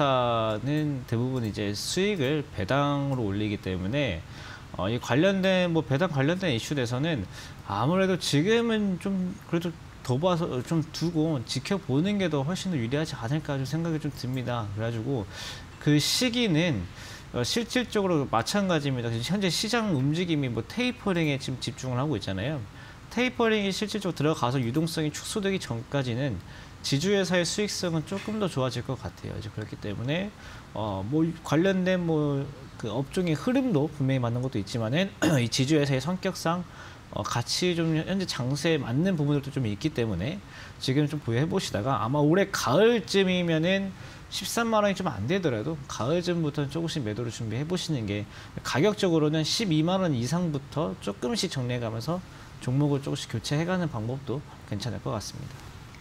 지주사는 대부분 이제 수익을 배당으로 올리기 때문에 어, 이 관련된 뭐 배당 관련된 이슈에서는 아무래도 지금은 좀 그래도 더 봐서 좀 두고 지켜보는 게 더 훨씬 더 유리하지 않을까 좀 생각이 좀 듭니다. 그래가지고 그 시기는 어, 실질적으로 마찬가지입니다. 현재 시장 움직임이 뭐 테이퍼링에 지금 집중을 하고 있잖아요. 테이퍼링이 실질적으로 들어가서 유동성이 축소되기 전까지는 지주회사의 수익성은 조금 더 좋아질 것 같아요. 이제 그렇기 때문에 어, 뭐 관련된 뭐 그 업종의 흐름도 분명히 맞는 것도 있지만은 이 지주회사의 성격상 어, 같이 좀 현재 장세에 맞는 부분들도 좀 있기 때문에 지금 좀 보유해 보시다가 아마 올해 가을쯤이면은 십삼만 원이 좀 안 되더라도 가을쯤부터는 조금씩 매도를 준비해 보시는 게 가격적으로는 십이만 원 이상부터 조금씩 정리해가면서 종목을 조금씩 교체해가는 방법도 괜찮을 것 같습니다.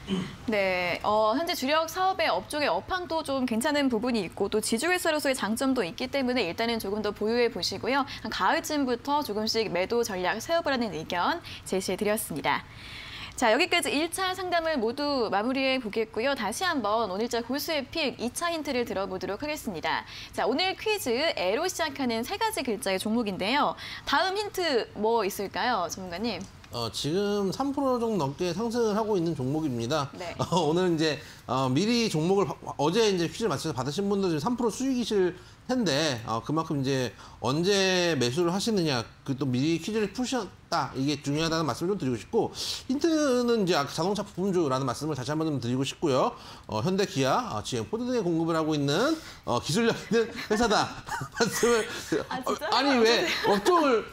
네, 어, 현재 주력 사업의 업종의 업황도 좀 괜찮은 부분이 있고 또 지주회사로서의 장점도 있기 때문에 일단은 조금 더 보유해 보시고요. 한 가을쯤부터 조금씩 매도 전략 세워보라는 의견 제시해드렸습니다. 자, 여기까지 일 차 상담을 모두 마무리해 보겠고요. 다시 한번 오늘자 고수의 픽 이 차 힌트를 들어보도록 하겠습니다. 자, 오늘 퀴즈 에로 시작하는 세 가지 글자의 종목인데요. 다음 힌트 뭐 있을까요, 전문가님? 어, 지금 삼 퍼센트 정도 넘게 상승을 하고 있는 종목입니다. 네. 어, 오늘 이제 어, 미리 종목을 어제 이제 퀴즈를 맞춰서 받으신 분들 지금 삼 퍼센트 수익이실 텐데 어, 그만큼 이제 언제 매수를 하시느냐 그 또 미리 퀴즈를 푸셨다 이게 중요하다는 말씀을 좀 드리고 싶고 힌트는 이제 자동차 부품주라는 말씀을 다시 한번 좀 드리고 싶고요. 어, 현대, 기아, 어, 지엠, 포드 등에 공급을 하고 있는 어, 기술력 있는 회사다 말씀을 아, 진짜요? 아니 왜 업종을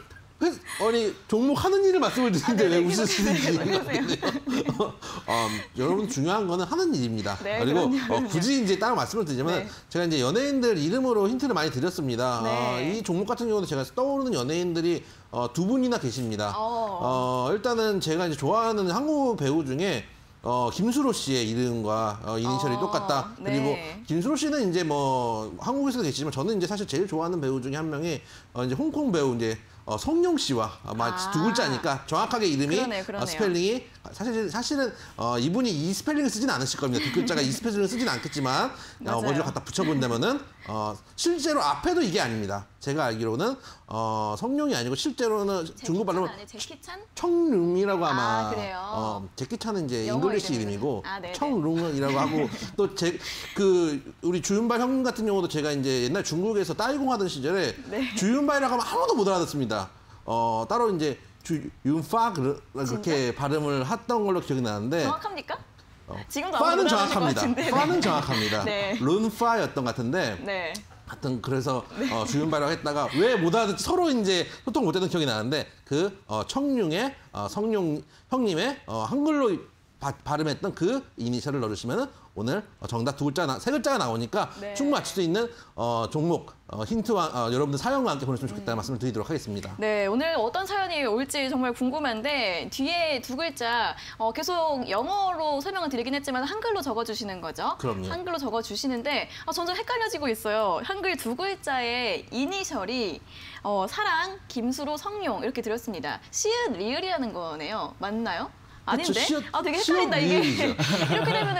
아니 종목 하는 일을 말씀을 드리는데 아, 네, 왜 네, 웃으시는지 그러세요. 어, 어, 여러분 중요한 거는 하는 일입니다. 네, 그리고 그럼요, 그럼요. 어, 굳이 이제 따로 말씀을 드리자면 네. 제가 이제 연예인들 이름으로 힌트를 많이 드렸습니다. 네. 어, 이 종목 같은 경우는 제가 떠오르는 연예인들이 어, 두 분이나 계십니다. 어. 어, 일단은 제가 이제 좋아하는 한국 배우 중에 어, 김수로 씨의 이름과 어, 이니셜이 어, 똑같다. 네. 그리고 김수로 씨는 이제 뭐 한국에서도 계시지만 저는 이제 사실 제일 좋아하는 배우 중에 한 명이 어, 이제 홍콩 배우 이제 어, 성룡 씨와 아마 아. 두 글자니까 정확하게 이름이 그러네요, 그러네요. 어, 스펠링이 사실 사실은 어, 이분이 이 스펠링을 쓰진 않으실 겁니다. 두 글자가 이 스펠링을 쓰진 않겠지만 어, 맞아요. 어디로 갖다 붙여본다면은 어, 실제로 앞에도 이게 아닙니다. 제가 알기로는 어, 성룡이 아니고 실제로는 중국 발음은 아니 제키찬? 청룽이라고 아마 아, 그래요? 어, 제키찬은 이제 영어 잉글리시 이름이구나. 이름이고 아, 네네. 청룽이라고 하고 또 제 그 우리 주윤발 형님 같은 경우도 제가 이제 옛날 중국에서 따이공 하던 시절에 네. 주윤발이라고 하면 아무도 못 알아듣습니다. 어 따로 이제 주윤파 그렇게 발음을 했던 걸로 기억이 나는데 정확합니까? 어, 지금도 파는 아무도 못 알아듣을 것 정확합니다. 같은데. 파는 네. 정확합니다. 네. 룬파였던 것 같은데 네. 하여튼 그래서 어, 주윤발이라고 했다가 왜 못 알아듣지 서로 이제 소통 못했던 기억이 나는데 그 어, 청룡의 어, 성룡 형님의 어, 한글로 바, 발음했던 그 이니셜을 넣으시면은 오늘 정답 두 글자, 세 글자가 나오니까 네. 충분히 맞출 수 있는 어, 종목, 어, 힌트와 어, 여러분들 사연과 함께 보내주시면 좋겠다는 말씀을 드리도록 하겠습니다. 네, 오늘 어떤 사연이 올지 정말 궁금한데 뒤에 두 글자 어, 계속 영어로 설명을 드리긴 했지만 한글로 적어주시는 거죠? 그럼요. 한글로 적어주시는데 아, 점점 헷갈려지고 있어요. 한글 두 글자의 이니셜이 어, 사랑, 김수로, 성룡 이렇게 드렸습니다. 시읒, 리을이라는 거네요. 맞나요? 아닌데? 그쵸, 시읒, 아 되게 시읒, 헷갈린다 이게. 리을이죠. 이렇게 되면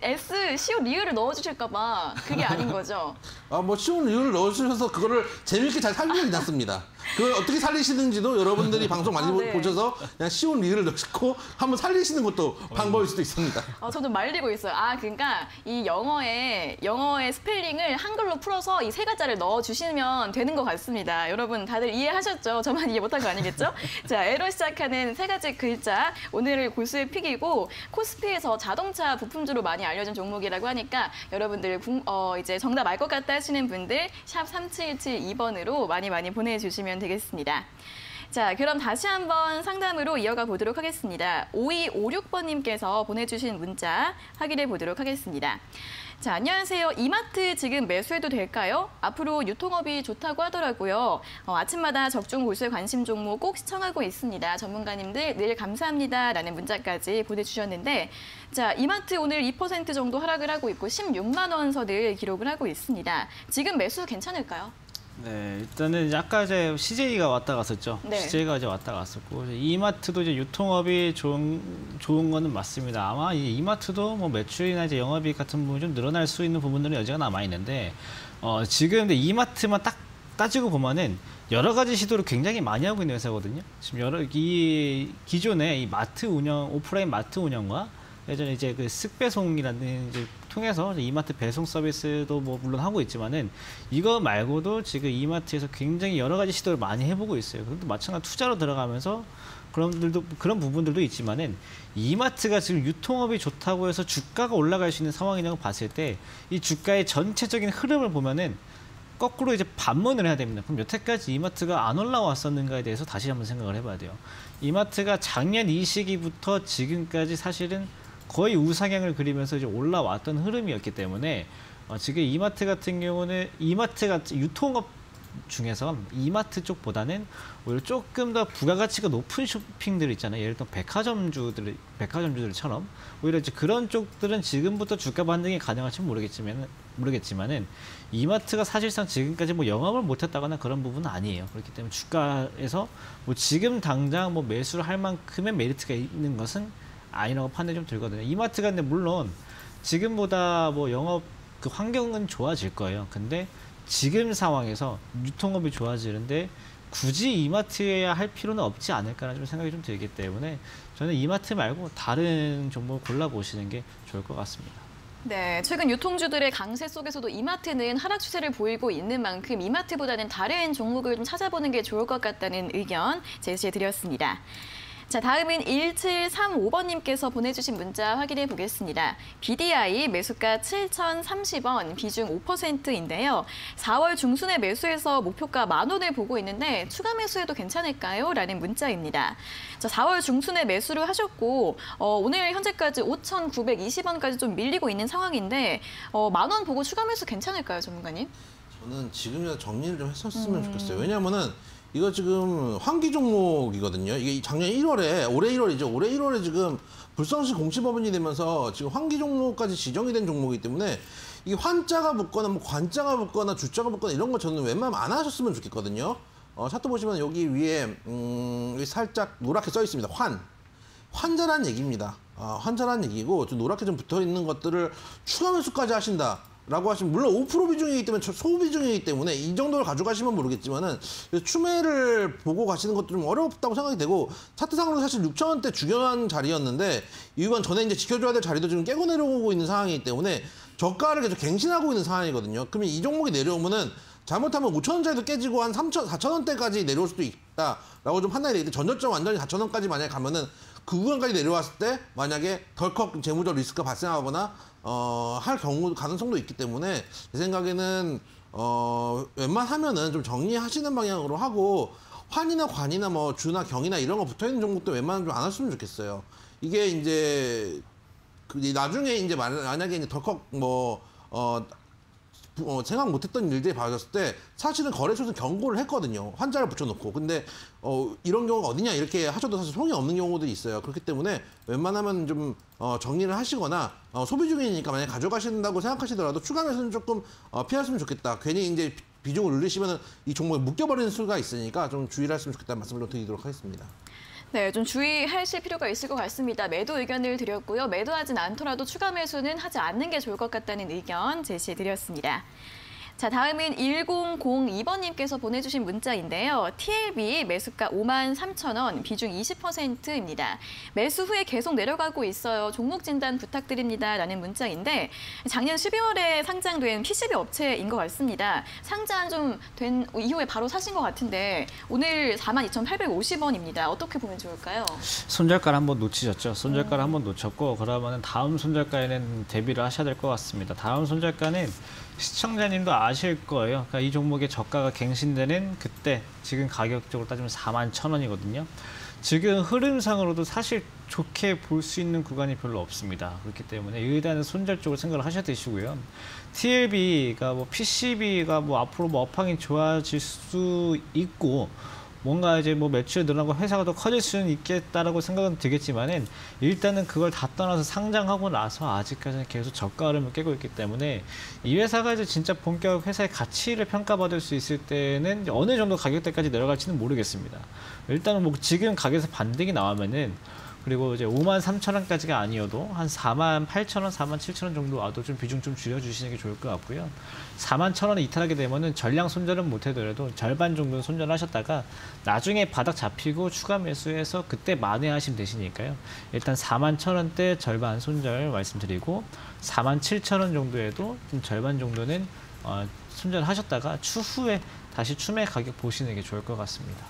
S, 시읒, 리을을 넣어주실까 봐 그게 아닌 거죠. 아, 뭐 쉬운 이유를 넣어주셔서 그거를 재밌게 잘 살리지 않습니다. 그걸 어떻게 살리시는지도 여러분들이 방송 많이 아, 네. 보셔서 그냥 쉬운 리을을 넣고 한번 살리시는 것도 방법일 수도 있습니다. 아, 저는 말리고 있어요. 아, 그러니까 이 영어의 영어의 스펠링을 한글로 풀어서 이 세 글자를 넣어 주시면 되는 것 같습니다. 여러분 다들 이해하셨죠? 저만 이해 못한 거 아니겠죠? 자, 에로 시작하는 세 가지 글자 오늘 골수의 픽이고 코스피에서 자동차 부품주로 많이 알려진 종목이라고 하니까 여러분들 궁- 어, 이제 정답 알 것 같다 하시는 분들 샵 삼칠칠이 번으로 많이 많이 보내주시면 되겠습니다. 자, 그럼 다시 한번 상담으로 이어가 보도록 하겠습니다. 오이오육 번님께서 보내주신 문자 확인해 보도록 하겠습니다. 자, 안녕하세요. 이마트 지금 매수해도 될까요? 앞으로 유통업이 좋다고 하더라고요. 어, 아침마다 적중 골수의 관심 종목 꼭 시청하고 있습니다. 전문가님들 늘 감사합니다. 라는 문자까지 보내주셨는데 자, 이마트 오늘 이 퍼센트 정도 하락을 하고 있고 십육만 원 선을 기록을 하고 있습니다. 지금 매수 괜찮을까요? 네, 일단은 이제 아까 이제 씨제이가 왔다 갔었죠. 네. 씨제이가 이제 왔다 갔었고 이제 이마트도 이제 유통업이 좋은 좋은 거는 맞습니다. 아마 이 이마트도 뭐 매출이나 이제 영업이익 같은 부분이 좀 늘어날 수 있는 부분들은 여지가 남아 있는데 어, 지금 근데 이마트만 딱 따지고 보면은 여러 가지 시도를 굉장히 많이 하고 있는 회사거든요. 지금 여러 이 기존의 이 마트 운영 오프라인 마트 운영과 예전에 이제 그 쓱배송이라는 이제 통해서 이마트 배송 서비스도 뭐 물론 하고 있지만은 이거 말고도 지금 이마트에서 굉장히 여러 가지 시도를 많이 해보고 있어요. 그런데 마찬가지 투자로 들어가면서 그런 분들도 그런 부분들도 있지만은 이마트가 지금 유통업이 좋다고 해서 주가가 올라갈 수 있는 상황이라고 봤을 때 이 주가의 전체적인 흐름을 보면은 거꾸로 이제 반문을 해야 됩니다. 그럼 여태까지 이마트가 안 올라왔었는가에 대해서 다시 한번 생각을 해봐야 돼요. 이마트가 작년 이 시기부터 지금까지 사실은 거의 우상향을 그리면서 이제 올라왔던 흐름이었기 때문에 어, 지금 이마트 같은 경우는 이마트 같은 유통업 중에서 이마트 쪽보다는 오히려 조금 더 부가가치가 높은 쇼핑들 있잖아요. 예를 들어 백화점주들, 백화점주들처럼 오히려 이제 그런 쪽들은 지금부터 주가 반등이 가능할지 모르겠지만 모르겠지만은 이마트가 사실상 지금까지 뭐 영업을 못했다거나 그런 부분은 아니에요. 그렇기 때문에 주가에서 뭐 지금 당장 뭐 매수를 할 만큼의 메리트가 있는 것은 아니라고 판단이 좀 들거든요. 이마트가 근데 물론 지금보다 뭐 영업 그 환경은 좋아질 거예요. 근데 지금 상황에서 유통업이 좋아지는데 굳이 이마트여야 할 필요는 없지 않을까라는 좀 생각이 좀 들기 때문에 저는 이마트 말고 다른 종목을 골라보시는 게 좋을 것 같습니다. 네, 최근 유통주들의 강세 속에서도 이마트는 하락 추세를 보이고 있는 만큼 이마트보다는 다른 종목을 좀 찾아보는 게 좋을 것 같다는 의견 제시해 드렸습니다. 자, 다음은 일칠삼오 번님께서 보내주신 문자 확인해 보겠습니다. 비디아이 매수가 칠천삼십 원, 비중 오 퍼센트인데요. 사월 중순에 매수해서 목표가 만 원을 보고 있는데 추가 매수해도 괜찮을까요? 라는 문자입니다. 자, 사월 중순에 매수를 하셨고 어, 오늘 현재까지 오천구백이십 원까지 좀 밀리고 있는 상황인데 어, 만 원 보고 추가 매수 괜찮을까요, 전문가님? 저는 지금이라도 정리를 좀 했었으면 음. 좋겠어요. 왜냐하면은 이거 지금 환기 종목이거든요. 이게 작년 일월에 올해 일월이죠. 올해 일월에 지금 불성시 공시법인이 되면서 지금 환기 종목까지 지정이 된 종목이기 때문에 이게 환자가 붙거나 뭐 관자가 붙거나 주자가 붙거나 이런 거 저는 웬만하면 안 하셨으면 좋겠거든요. 어, 차트 보시면 여기 위에 음, 여기 살짝 노랗게 써 있습니다. 환. 환자란 얘기입니다. 어, 환자란 얘기고 좀 노랗게 좀 붙어 있는 것들을 추가 매수까지 하신다라고 하시면 물론 오 퍼센트 비중이기 때문에 소비중이기 때문에 이 정도를 가져가시면 모르겠지만은 추매를 보고 가시는 것도 좀 어렵다고 생각이 되고 차트상으로 사실 육천 원대 중요한 자리였는데 이번 전에 이제 지켜줘야 될 자리도 지금 깨고 내려오고 있는 상황이기 때문에 저가를 계속 갱신하고 있는 상황이거든요. 그러면 이 종목이 내려오면은 잘못하면 오천 원짜리도 깨지고 한 삼천, 사천 원대까지 내려올 수도 있다라고 좀 판단이 되는데 전저점 완전히 사천 원까지 만약에 가면은 그 구간까지 내려왔을 때 만약에 덜컥 재무적 리스크가 발생하거나 어, 할 경우 가능성도 있기 때문에 제 생각에는 어, 웬만하면은 좀 정리하시는 방향으로 하고 환이나 관이나 뭐 주나 경이나 이런 거 붙어 있는 종목도 웬만하면 좀 안 했으면 좋겠어요. 이게 이제 그 나중에 이제 만약에 이제 덜컥 뭐 어, 어, 생각 못했던 일들이 벌어졌을 때 사실은 거래소에서 경고를 했거든요. 환자를 붙여놓고. 근데 어, 이런 경우가 어디냐 이렇게 하셔도 사실 소용이 없는 경우들이 있어요. 그렇기 때문에 웬만하면 좀 어, 정리를 하시거나 어, 소비 중이니까 만약에 가져가신다고 생각하시더라도 추가 매수는 조금 어, 피하시면 좋겠다. 괜히 이제 비중을 늘리시면 이 종목에 묶여버리는 수가 있으니까 좀 주의를 하시면 좋겠다는 말씀을 좀 드리도록 하겠습니다. 네, 좀 주의하실 필요가 있을 것 같습니다. 매도 의견을 드렸고요. 매도하진 않더라도 추가 매수는 하지 않는 게 좋을 것 같다는 의견 제시해드렸습니다. 자, 다음은 일공공이 번님께서 보내주신 문자인데요. 티엘비 매수가 오만 삼천 원, 비중 이십 퍼센트입니다. 매수 후에 계속 내려가고 있어요. 종목 진단 부탁드립니다. 라는 문자인데 작년 십이월에 상장된 피시비 업체인 것 같습니다. 상장 좀 된 이후에 바로 사신 것 같은데 오늘 사만 이천팔백오십 원입니다. 어떻게 보면 좋을까요? 손절가를 한번 놓치셨죠. 손절가를 한번 놓쳤고 그러면 다음 손절가에는 대비를 하셔야 될 것 같습니다. 다음 손절가는 시청자님도 아실 거예요. 그러니까 이 종목의 저가가 갱신되는 그때 지금 가격적으로 따지면 사만 천 원이거든요. 지금 흐름상으로도 사실 좋게 볼 수 있는 구간이 별로 없습니다. 그렇기 때문에 일단은 손절 쪽으로 생각을 하셔야 되시고요. 티엘비가 뭐 피시비가 뭐 앞으로 뭐 업황이 좋아질 수 있고 뭔가 이제 뭐 매출이 늘어나고 회사가 더 커질 수는 있겠다라고 생각은 들겠지만은 일단은 그걸 다 떠나서 상장하고 나서 아직까지는 계속 저가 흐름을 깨고 있기 때문에 이 회사가 이제 진짜 본격 회사의 가치를 평가받을 수 있을 때는 어느 정도 가격대까지 내려갈지는 모르겠습니다. 일단은 뭐 지금 가격에서 반등이 나오면은 그리고 이제 오만 삼천 원까지가 아니어도 한 사만 팔천 원, 사만 칠천 원 정도 와도 좀 비중 좀 줄여주시는 게 좋을 것 같고요. 사만 천 원을 이탈하게 되면은 전량 손절은 못해더라도 절반 정도는 손절하셨다가 나중에 바닥 잡히고 추가 매수해서 그때 만회하시면 되시니까요. 일단 사만 천 원대 절반 손절 말씀드리고 사만 칠천 원 정도에도 좀 절반 정도는 어, 손절하셨다가 추후에 다시 추매 가격 보시는 게 좋을 것 같습니다.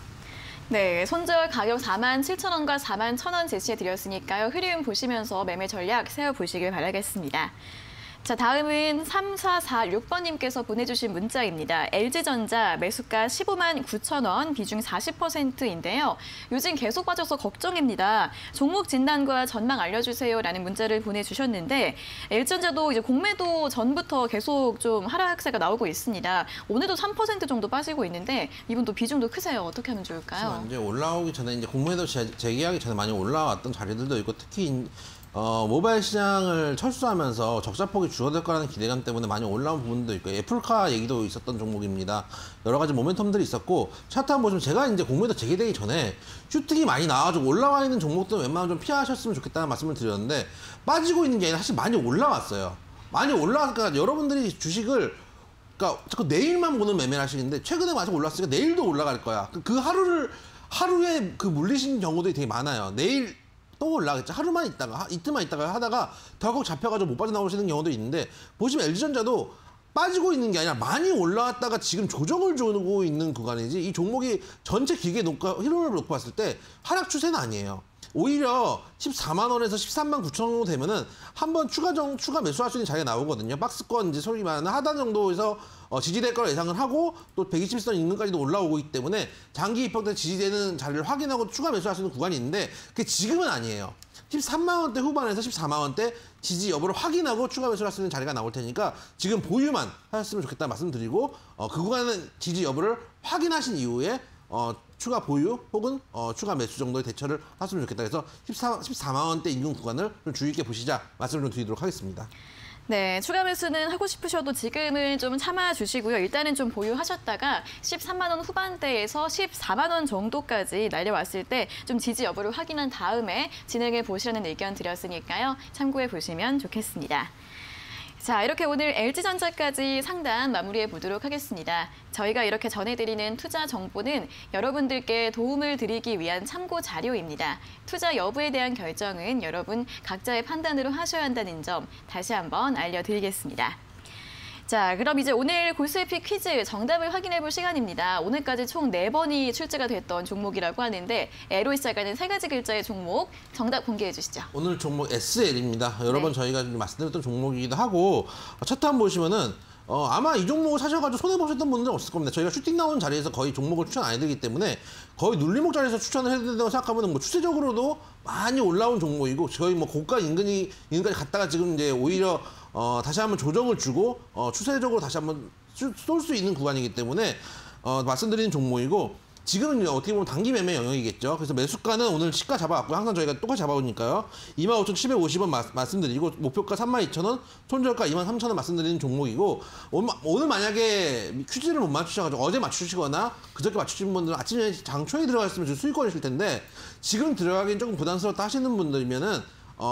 네, 손절 가격 사만 칠천 원과 사만 천 원 제시해드렸으니까요. 흐름 보시면서 매매 전략 세워보시길 바라겠습니다. 자, 다음은 삼사사육 번님께서 보내주신 문자입니다. 엘지전자 매수가 십오만 구천 원, 비중 사십 퍼센트인데요. 요즘 계속 빠져서 걱정입니다. 종목 진단과 전망 알려주세요라는 문자를 보내주셨는데 엘지전자도 이제 공매도 전부터 계속 좀 하락세가 나오고 있습니다. 오늘도 삼 퍼센트 정도 빠지고 있는데 이분도 비중도 크세요. 어떻게 하면 좋을까요? 이제 올라오기 전에 이제 공매도 재개하기 전에 많이 올라왔던 자리들도 있고 특히 어, 모바일 시장을 철수하면서 적자폭이 줄어들 거라는 기대감 때문에 많이 올라온 부분도 있고 애플카 얘기도 있었던 종목입니다. 여러 가지 모멘텀들이 있었고 차트 한번 보시면 제가 이제 공매도 재개되기 전에 슈특이 많이 나와가지고 올라와 있는 종목들은 웬만하면 좀 피하셨으면 좋겠다는 말씀을 드렸는데 빠지고 있는 게 아니라 사실 많이 올라왔어요. 많이 올라왔으니까 여러분들이 주식을 그러니까 자꾸 내일만 보는 매매를 하시는데 최근에 많이 올랐으니까 내일도 올라갈 거야. 그 하루를 하루에 그 물리신 경우들이 되게 많아요. 내일 또 올라가겠죠. 하루만 있다가 이틀만 있다가 하다가 덜컥 잡혀가지고 못 빠져나오시는 경우도 있는데 보시면 엘지전자도 빠지고 있는 게 아니라 많이 올라왔다가 지금 조정을 주고 있는 구간이지 이 종목이 전체 기계 녹화 흐름을 놓고 봤을 때 하락 추세는 아니에요. 오히려 십사만 원에서 십삼만 구천 원 정도 되면은 한번 추가 정 추가 매수할 수 있는 자리가 나오거든요. 박스권 이제 소위 말하는 하단 정도에서 어, 지지될 걸 예상을 하고 또 백이십 선 인근까지도 올라오고 있기 때문에 장기 입학때 지지되는 자리를 확인하고 추가 매수할 수 있는 구간이 있는데 그게 지금은 아니에요. 십삼만 원대 후반에서 십사만 원대 지지 여부를 확인하고 추가 매수를 할 수 있는 자리가 나올 테니까 지금 보유만 하셨으면 좋겠다 말씀드리고 어, 그 구간은 지지 여부를 확인하신 이후에 어, 추가 보유 혹은 어, 추가 매수 정도의 대처를 하시면 좋겠다. 그래서 십사, 십사만 원대 인근 구간을 좀 주의 있게 보시자 말씀을 좀 드리도록 하겠습니다. 네, 추가 매수는 하고 싶으셔도 지금은 좀 참아주시고요. 일단은 좀 보유하셨다가 십삼만 원 후반대에서 십사만 원 정도까지 날려왔을 때 좀 지지 여부를 확인한 다음에 진행해 보시라는 의견 드렸으니까요. 참고해 보시면 좋겠습니다. 자, 이렇게 오늘 엘지전자까지 상담 마무리해 보도록 하겠습니다. 저희가 이렇게 전해드리는 투자 정보는 여러분들께 도움을 드리기 위한 참고 자료입니다. 투자 여부에 대한 결정은 여러분 각자의 판단으로 하셔야 한다는 점 다시 한번 알려드리겠습니다. 자, 그럼 이제 오늘 골수에픽 퀴즈 정답을 확인해 볼 시간입니다. 오늘까지 총 네 번이 출제가 됐던 종목이라고 하는데 L로 시작하는 세 가지 글자의 종목 정답 공개해 주시죠. 오늘 종목 에스엘입니다. 여러 번 네. 저희가 말씀드렸던 종목이기도 하고 차트 한번 보시면은 어, 아마 이 종목을 사셔가지고 손해보셨던 분들은 없을 겁니다. 저희가 슈팅 나오는 자리에서 거의 종목을 추천 안 해드리기 때문에 거의 눌림목 자리에서 추천을 해야 된다고 생각하면 뭐 추세적으로도 많이 올라온 종목이고 저희 뭐 고가 인근이 인근까지 갔다가 지금 이제 오히려 어, 다시 한번 조정을 주고 어, 추세적으로 다시 한번 쏠 수 있는 구간이기 때문에 어, 말씀드리는 종목이고 지금은 어떻게 보면 단기 매매 영역이겠죠. 그래서 매수가는 오늘 시가 잡아왔고요. 항상 저희가 똑같이 잡아오니까요. 이만 오천칠백오십 원 마, 말씀드리고 목표가 삼만 이천 원, 손절가 이만 삼천 원 말씀드리는 종목이고 오늘, 오늘 만약에 퀴즈를 못 맞추셔가지고 어제 맞추시거나 그저께 맞추신 분들은 아침에 장초에 들어갔으면 좀 수익권이실 텐데 지금 들어가기엔 조금 부담스럽다 하시는 분들이면은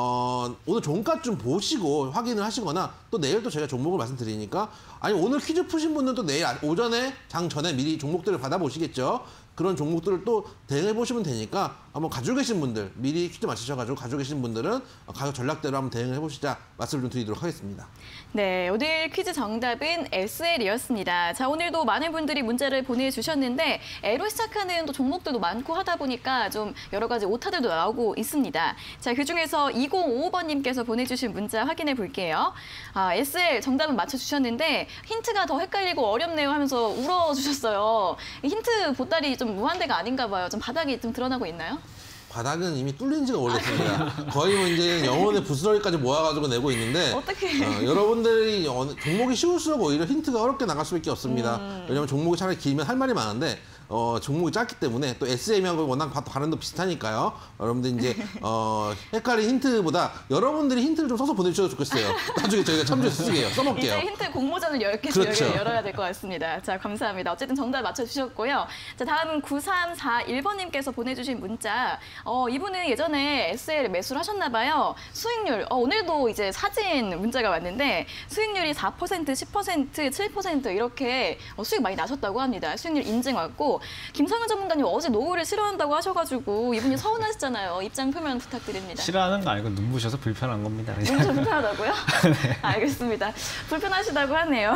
어, 오늘 종가 좀 보시고 확인을 하시거나 또 내일 또 제가 종목을 말씀드리니까 아니 오늘 퀴즈 푸신 분들은 또 내일 오전에 장 전에 미리 종목들을 받아보시겠죠. 그런 종목들을 또 대응해 보시면 되니까 한번 가지고 계신 분들 미리 퀴즈 맞추셔가지고 가지고 계신 분들은 가격 전략대로 한번 대응을 해보시자 말씀을 좀 드리도록 하겠습니다. 네, 오늘 퀴즈 정답은 에스엘이었습니다. 자, 오늘도 많은 분들이 문자를 보내주셨는데 L로 시작하는 또 종목들도 많고 하다 보니까 좀 여러 가지 오타들도 나오고 있습니다. 자, 그중에서 이공오오 번님께서 보내주신 문자 확인해 볼게요. 아, 에스엘 정답은 맞춰주셨는데 힌트가 더 헷갈리고 어렵네요 하면서 울어주셨어요. 힌트 보따리 좀 무한대가 아닌가 봐요. 좀 바닥이 좀 드러나고 있나요? 바닥은 이미 뚫린 지가 오래됐습니다. 거의 뭐 이제 영혼의 부스러기까지 모아가지고 내고 있는데 어떻게? 어, 여러분들이 어느, 종목이 쉬울수록 오히려 힌트가 어렵게 나갈 수밖에 없습니다. 음. 왜냐하면 종목이 차라리 길면 할 말이 많은데 어, 종목이 짧기 때문에 또 에스엠하고 워낙 발음도 비슷하니까요. 여러분들 이제 어, 헷갈린 힌트보다 여러분들이 힌트를 좀 써서 보내주셔도 좋겠어요. 나중에 저희가 참조해서 쓰게요. 써먹게요. 이제 힌트 공모전을 열 개씩 그렇죠. 열어야 될 것 같습니다. 자, 감사합니다. 어쨌든 정답 맞춰주셨고요. 자, 다음은 구삼사일 번님께서 보내주신 문자. 어, 이분은 예전에 에스엘 매수를 하셨나 봐요. 수익률, 어, 오늘도 이제 사진 문자가 왔는데 수익률이 사 퍼센트, 십 퍼센트, 칠 퍼센트 이렇게 어, 수익 많이 나셨다고 합니다. 수익률 인증 왔고 김성현 전문가님 어제 노후를 싫어한다고 하셔가지고 이분이 서운하시잖아요. 입장 표면 부탁드립니다. 싫어하는 거 아니고 눈부셔서 불편한 겁니다. 너무 좀 불편하다고요? 네. 알겠습니다. 불편하시다고 하네요.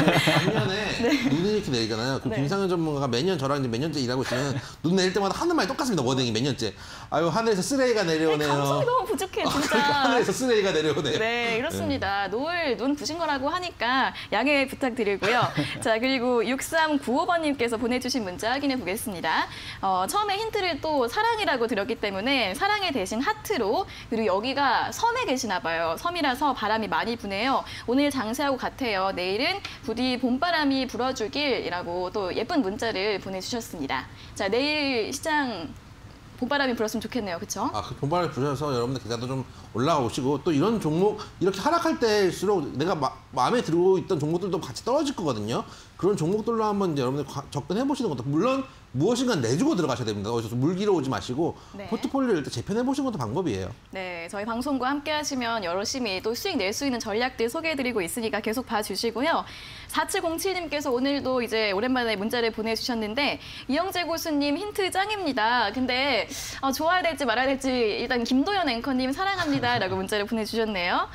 작년에 네. 눈이 이렇게 내리잖아요. 그 네. 김상현 전문가가 매년 저랑 이제 몇 년째 일하고 있으면 눈 내릴 때마다 하는 말이 똑같습니다. 워딩이 몇 년째. 아유 하늘에서 쓰레기가 내려오네요. 감성이 너무 부족해, 진짜. 그러니까 하늘에서 쓰레기가 내려오네요. 네, 이렇습니다. 노을 눈 부신 거라고 하니까 양해 부탁드리고요. 자, 그리고 육삼구오 번님께서 보내주신 문자 확인해 보겠습니다. 어, 처음에 힌트를 또 사랑이라고 드렸기 때문에 사랑의 대신 하트로 그리고 여기가 섬에 계시나 봐요. 섬이라서 바람이 많이 부네요. 오늘 장세하고 같아요. 내일은 부디 봄바람이 불어주길이라고 또 예쁜 문자를 보내주셨습니다. 자, 내일 시장 봄바람이 불었으면 좋겠네요. 그렇죠? 아, 그 본바람을 부셔서 여러분들 계좌도 좀 올라오시고 또 이런 종목 이렇게 하락할 때일수록 내가 마, 마음에 들고 있던 종목들도 같이 떨어질 거거든요. 그런 종목들로 한번 이제 여러분들 과, 접근해 보시는 것도 물론 무엇인가 내주고 들어가셔야 됩니다. 어디서 물 길어 오지 마시고 네. 포트폴리오를 일단 재편해 보시는 것도 방법이에요. 네, 저희 방송과 함께 하시면 열심히 또 수익 낼 수 있는 전략들 소개해드리고 있으니까 계속 봐주시고요. 사칠공칠님께서 오늘도 이제 오랜만에 문자를 보내주셨는데 이영재 고수님 힌트 짱입니다. 근데 어, 좋아야 될지 말아야 될지 일단 김도연 앵커님 사랑합니다 라고 문자를 보내주셨네요.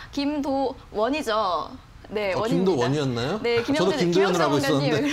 김도원이죠. 네, 어, 원입니다. 김도원이었나요? 네, 저도 김영재, 김도연을 하고 김영재 있었는데.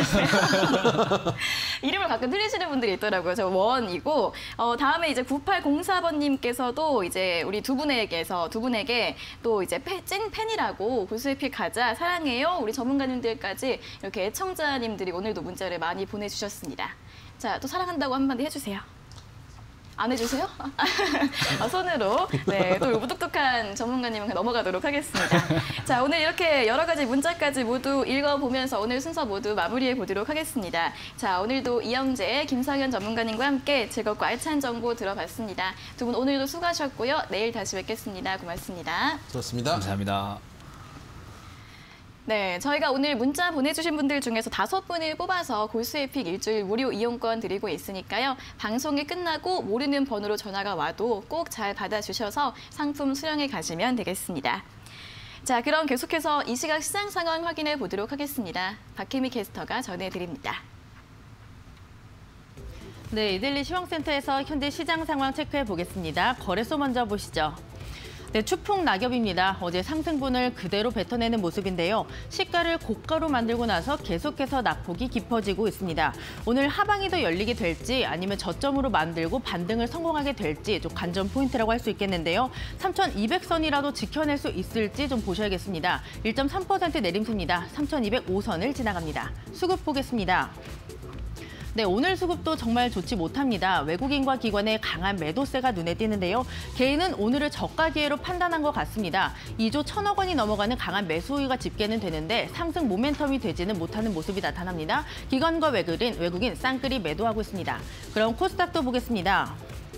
이름을 가끔 틀리시는 분들이 있더라고요. 저 원이고 어, 다음에 이제 구팔공사 번님께서도 이제 우리 두 분에게서 두 분에게 또 이제 패, 찐 팬이라고 골수에픽 가자 사랑해요 우리 전문가님들까지 이렇게 애청자님들이 오늘도 문자를 많이 보내주셨습니다. 자, 또 사랑한다고 한마디 해주세요. 안 해주세요? 아, 손으로. 네, 또 무뚝뚝한 전문가님은 넘어가도록 하겠습니다. 자, 오늘 이렇게 여러 가지 문자까지 모두 읽어보면서 오늘 순서 모두 마무리해 보도록 하겠습니다. 자, 오늘도 이영재, 김상현 전문가님과 함께 즐겁고 알찬 정보 들어봤습니다. 두 분 오늘도 수고하셨고요. 내일 다시 뵙겠습니다. 고맙습니다. 그렇습니다. 감사합니다. 네, 저희가 오늘 문자 보내주신 분들 중에서 다섯 분을 뽑아서 골수에픽 일주일 무료 이용권 드리고 있으니까요. 방송이 끝나고 모르는 번호로 전화가 와도 꼭 잘 받아주셔서 상품 수령해 가시면 되겠습니다. 자, 그럼 계속해서 이 시각 시장 상황 확인해 보도록 하겠습니다. 박혜미 캐스터가 전해드립니다. 네, 이데일리 시황센터에서 현재 시장 상황 체크해 보겠습니다. 거래소 먼저 보시죠. 네, 추풍 낙엽입니다. 어제 상승분을 그대로 뱉어내는 모습인데요. 시가를 고가로 만들고 나서 계속해서 낙폭이 깊어지고 있습니다. 오늘 하방이 더 열리게 될지 아니면 저점으로 만들고 반등을 성공하게 될지 좀 관전 포인트라고 할 수 있겠는데요. 삼천이백 선이라도 지켜낼 수 있을지 좀 보셔야겠습니다. 일 점 삼 퍼센트 내림세입니다. 삼천이백오 선을 지나갑니다. 수급 보겠습니다. 네, 오늘 수급도 정말 좋지 못합니다. 외국인과 기관의 강한 매도세가 눈에 띄는데요. 개인은 오늘을 저가 기회로 판단한 것 같습니다. 이조 천억 원이 넘어가는 강한 매수 우위가 집계는 되는데 상승 모멘텀이 되지는 못하는 모습이 나타납니다. 기관과 외국인, 외국인 쌍끌이 매도하고 있습니다. 그럼 코스닥도 보겠습니다.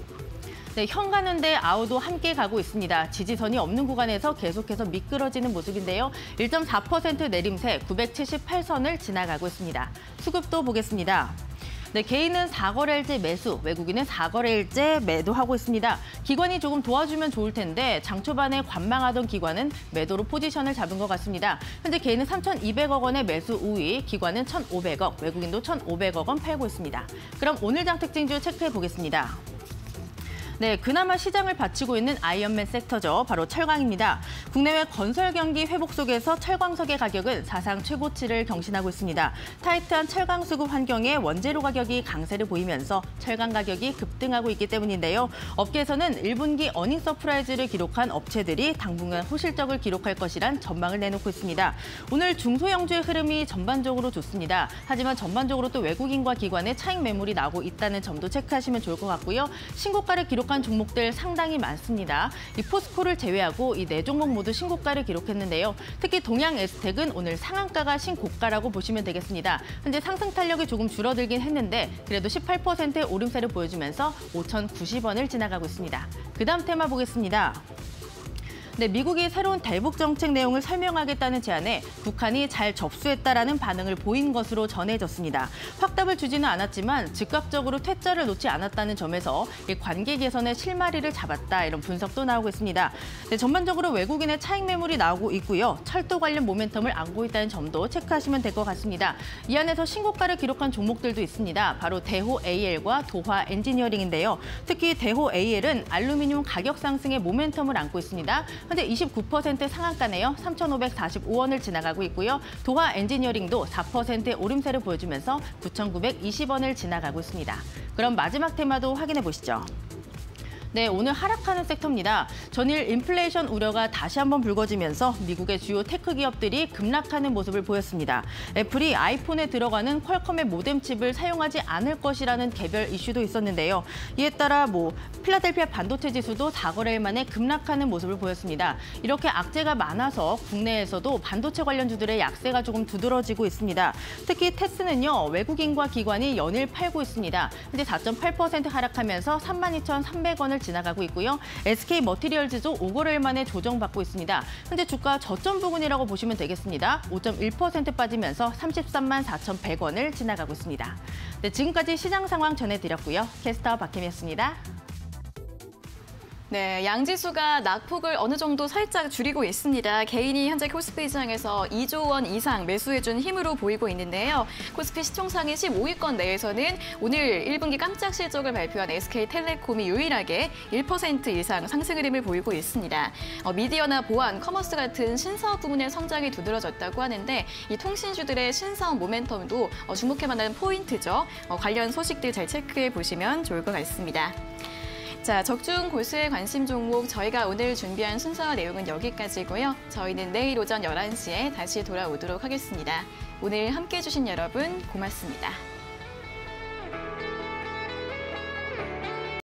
네, 현가는데 아우도 함께 가고 있습니다. 지지선이 없는 구간에서 계속해서 미끄러지는 모습인데요. 일 점 사 퍼센트 내림세 구백칠십팔 선을 지나가고 있습니다. 수급도 보겠습니다. 네, 개인은 사 거래일째 매수, 외국인은 사 거래일째 매도하고 있습니다. 기관이 조금 도와주면 좋을 텐데 장 초반에 관망하던 기관은 매도로 포지션을 잡은 것 같습니다. 현재 개인은 삼천이백억 원의 매수 우위, 기관은 천오백억, 외국인도 천오백억 원 팔고 있습니다. 그럼 오늘 장 특징주 체크해 보겠습니다. 네, 그나마 시장을 받치고 있는 아이언맨 섹터죠. 바로 철강입니다. 국내외 건설 경기 회복 속에서 철광석의 가격은 사상 최고치를 경신하고 있습니다. 타이트한 철강 수급 환경에 원재료 가격이 강세를 보이면서 철강 가격이 급등하고 있기 때문인데요. 업계에서는 일 분기 어닝 서프라이즈를 기록한 업체들이 당분간 호실적을 기록할 것이란 전망을 내놓고 있습니다. 오늘 중소형주의 흐름이 전반적으로 좋습니다. 하지만 전반적으로 또 외국인과 기관의 차익 매물이 나오고 있다는 점도 체크하시면 좋을 것 같고요. 신고가를 기록 한 종목들 상당히 많습니다. 이 포스코를 제외하고 이 네 종목 모두 신고가를 기록했는데요. 특히 동양 에스텍은 오늘 상한가가 신고가라고 보시면 되겠습니다. 현재 상승 탄력이 조금 줄어들긴 했는데 그래도 십팔 퍼센트의 오름세를 보여주면서 오천구십 원을 지나가고 있습니다. 그 다음 테마 보겠습니다. 네, 미국이 새로운 대북 정책 내용을 설명하겠다는 제안에 북한이 잘 접수했다라는 반응을 보인 것으로 전해졌습니다. 확답을 주지는 않았지만 즉각적으로 퇴짜를 놓지 않았다는 점에서 관계 개선의 실마리를 잡았다 이런 분석도 나오고 있습니다. 네, 전반적으로 외국인의 차익 매물이 나오고 있고요. 철도 관련 모멘텀을 안고 있다는 점도 체크하시면 될 것 같습니다. 이 안에서 신고가를 기록한 종목들도 있습니다. 바로 대호 에이엘과 도화 엔지니어링인데요. 특히 대호 에이엘은 알루미늄 가격 상승의 모멘텀을 안고 있습니다. 현재 이십구 퍼센트 상한가네요. 삼천오백사십오 원을 지나가고 있고요. 도화 엔지니어링도 사 퍼센트의 오름세를 보여주면서 구천구백이십 원을 지나가고 있습니다. 그럼 마지막 테마도 확인해 보시죠. 네, 오늘 하락하는 섹터입니다. 전일 인플레이션 우려가 다시 한번 불거지면서 미국의 주요 테크 기업들이 급락하는 모습을 보였습니다. 애플이 아이폰에 들어가는 퀄컴의 모뎀 칩을 사용하지 않을 것이라는 개별 이슈도 있었는데요. 이에 따라 뭐 필라델피아 반도체 지수도 사 거래일 만에 급락하는 모습을 보였습니다. 이렇게 악재가 많아서 국내에서도 반도체 관련주들의 약세가 조금 두드러지고 있습니다. 특히 테스는요, 외국인과 기관이 연일 팔고 있습니다. 현재 사 점 팔 퍼센트 하락하면서 삼만 이천삼백 원을 지나가고 있고요. 에스케이 머티리얼즈도 오 거래일 만에 조정받고 있습니다. 현재 주가 저점 부근이라고 보시면 되겠습니다. 오 점 일 퍼센트 빠지면서 삼십삼만 사천백 원을 지나가고 있습니다. 네, 지금까지 시장 상황 전해드렸고요. 캐스터 박혜미였습니다. 네, 양지수가 낙폭을 어느 정도 살짝 줄이고 있습니다. 개인이 현재 코스피 시장에서 이조 원 이상 매수해준 힘으로 보이고 있는데요. 코스피 시총상위 십오 위권 내에서는 오늘 일 분기 깜짝 실적을 발표한 에스케이텔레콤이 유일하게 일 퍼센트 이상 상승 흐름을 보이고 있습니다. 어, 미디어나 보안, 커머스 같은 신사업 부문의 성장이 두드러졌다고 하는데 이 통신주들의 신사업 모멘텀도 어, 주목할 만한 포인트죠. 어, 관련 소식들 잘 체크해 보시면 좋을 것 같습니다. 자, 적중 골수의 관심 종목 저희가 오늘 준비한 순서 내용은 여기까지고요. 저희는 내일 오전 열한 시에 다시 돌아오도록 하겠습니다. 오늘 함께해 주신 여러분 고맙습니다.